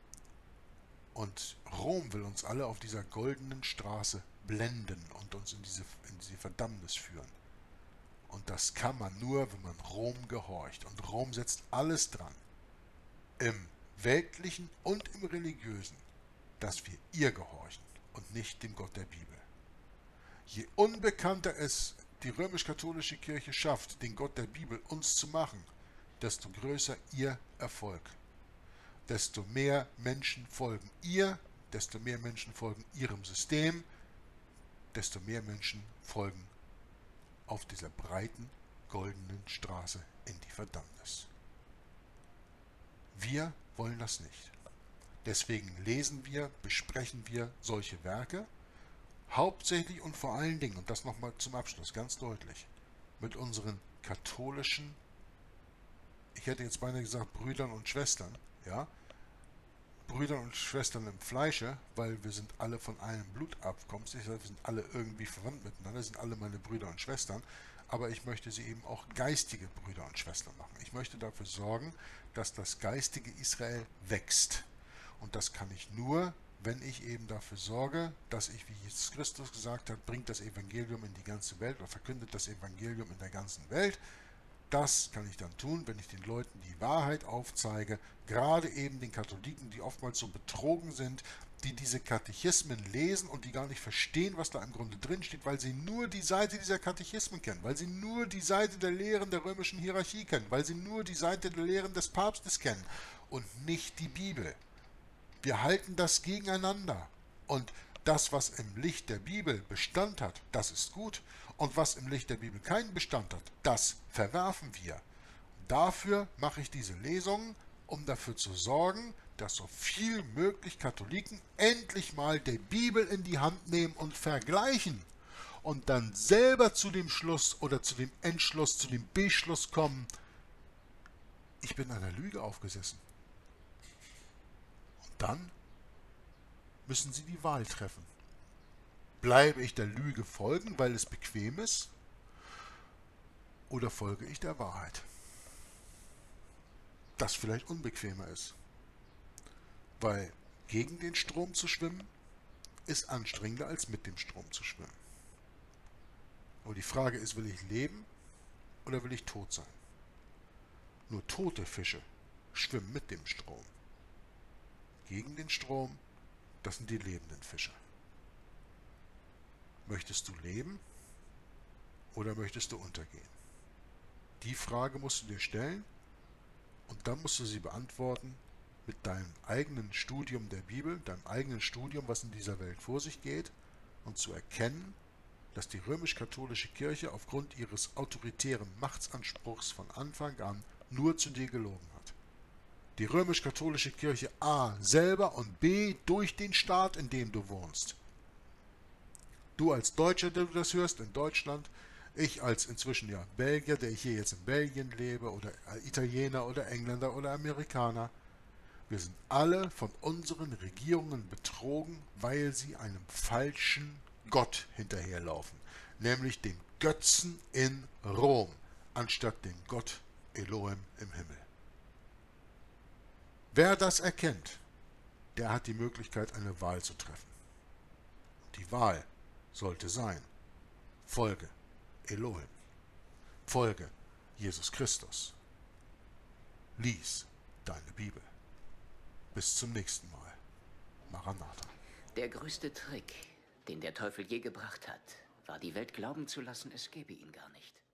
S1: Und Rom will uns alle auf dieser goldenen Straße blenden und uns in diese, in diese Verdammnis führen. Und das kann man nur, wenn man Rom gehorcht. Und Rom setzt alles dran, im Weltlichen und im Religiösen, dass wir ihr gehorchen und nicht dem Gott der Bibel. Je unbekannter es die römisch-katholische Kirche schafft, den Gott der Bibel uns zu machen, desto größer ihr Erfolg. Desto mehr Menschen folgen ihr, desto mehr Menschen folgen ihrem System, desto mehr Menschen folgen auf dieser breiten, goldenen Straße in die Verdammnis. Wir wollen das nicht. Deswegen lesen wir, besprechen wir solche Werke, hauptsächlich und vor allen Dingen, und das nochmal zum Abschluss ganz deutlich, mit unseren katholischen, ich hätte jetzt beinahe gesagt Brüdern und Schwestern, ja, Brüdern und Schwestern im Fleische, weil wir sind alle von einem Blutabkommens, ich sage, wir sind alle irgendwie verwandt miteinander, sind alle meine Brüder und Schwestern, aber ich möchte sie eben auch geistige Brüder und Schwestern machen. Ich möchte dafür sorgen, dass das geistige Israel wächst. Und das kann ich nur, wenn ich eben dafür sorge, dass ich, wie Jesus Christus gesagt hat, bringt das Evangelium in die ganze Welt oder verkündet das Evangelium in der ganzen Welt. Das kann ich dann tun, wenn ich den Leuten die Wahrheit aufzeige, gerade eben den Katholiken, die oftmals so betrogen sind, die diese Katechismen lesen und die gar nicht verstehen, was da im Grunde drin steht, weil sie nur die Seite dieser Katechismen kennen, weil sie nur die Seite der Lehren der römischen Hierarchie kennen, weil sie nur die Seite der Lehren des Papstes kennen und nicht die Bibel. Wir halten das gegeneinander. Und das, was im Licht der Bibel Bestand hat, das ist gut. Und was im Licht der Bibel keinen Bestand hat, das verwerfen wir. Dafür mache ich diese Lesungen, um dafür zu sorgen, dass so viel möglich Katholiken endlich mal die Bibel in die Hand nehmen und vergleichen. Und dann selber zu dem Schluss oder zu dem Entschluss, zu dem Beschluss kommen, ich bin einer Lüge aufgesessen. Und dann müssen sie die Wahl treffen. Bleibe ich der Lüge folgen, weil es bequem ist, oder folge ich der Wahrheit? Das vielleicht unbequemer ist, weil gegen den Strom zu schwimmen, ist anstrengender als mit dem Strom zu schwimmen. Aber die Frage ist, will ich leben oder will ich tot sein? Nur tote Fische schwimmen mit dem Strom. Gegen den Strom, das sind die lebenden Fische. Möchtest du leben oder möchtest du untergehen? Die Frage musst du dir stellen und dann musst du sie beantworten mit deinem eigenen Studium der Bibel, deinem eigenen Studium, was in dieser Welt vor sich geht, und zu erkennen, dass die römisch-katholische Kirche aufgrund ihres autoritären Machtsanspruchs von Anfang an nur zu dir gelogen hat. Die römisch-katholische Kirche A selber und B durch den Staat, in dem du wohnst. Du als Deutscher, der du das hörst, in Deutschland, ich als inzwischen ja Belgier, der ich hier jetzt in Belgien lebe, oder Italiener oder Engländer oder Amerikaner, wir sind alle von unseren Regierungen betrogen, weil sie einem falschen Gott hinterherlaufen, nämlich dem Götzen in Rom, anstatt dem Gott Elohim im Himmel. Wer das erkennt, der hat die Möglichkeit, eine Wahl zu treffen. Die Wahl sollte sein: Folge Elohim, folge Jesus Christus, lies deine Bibel. Bis zum nächsten Mal. Maranatha.
S2: Der größte Trick, den der Teufel je gebracht hat, war, die Welt glauben zu lassen, es gäbe ihn gar nicht.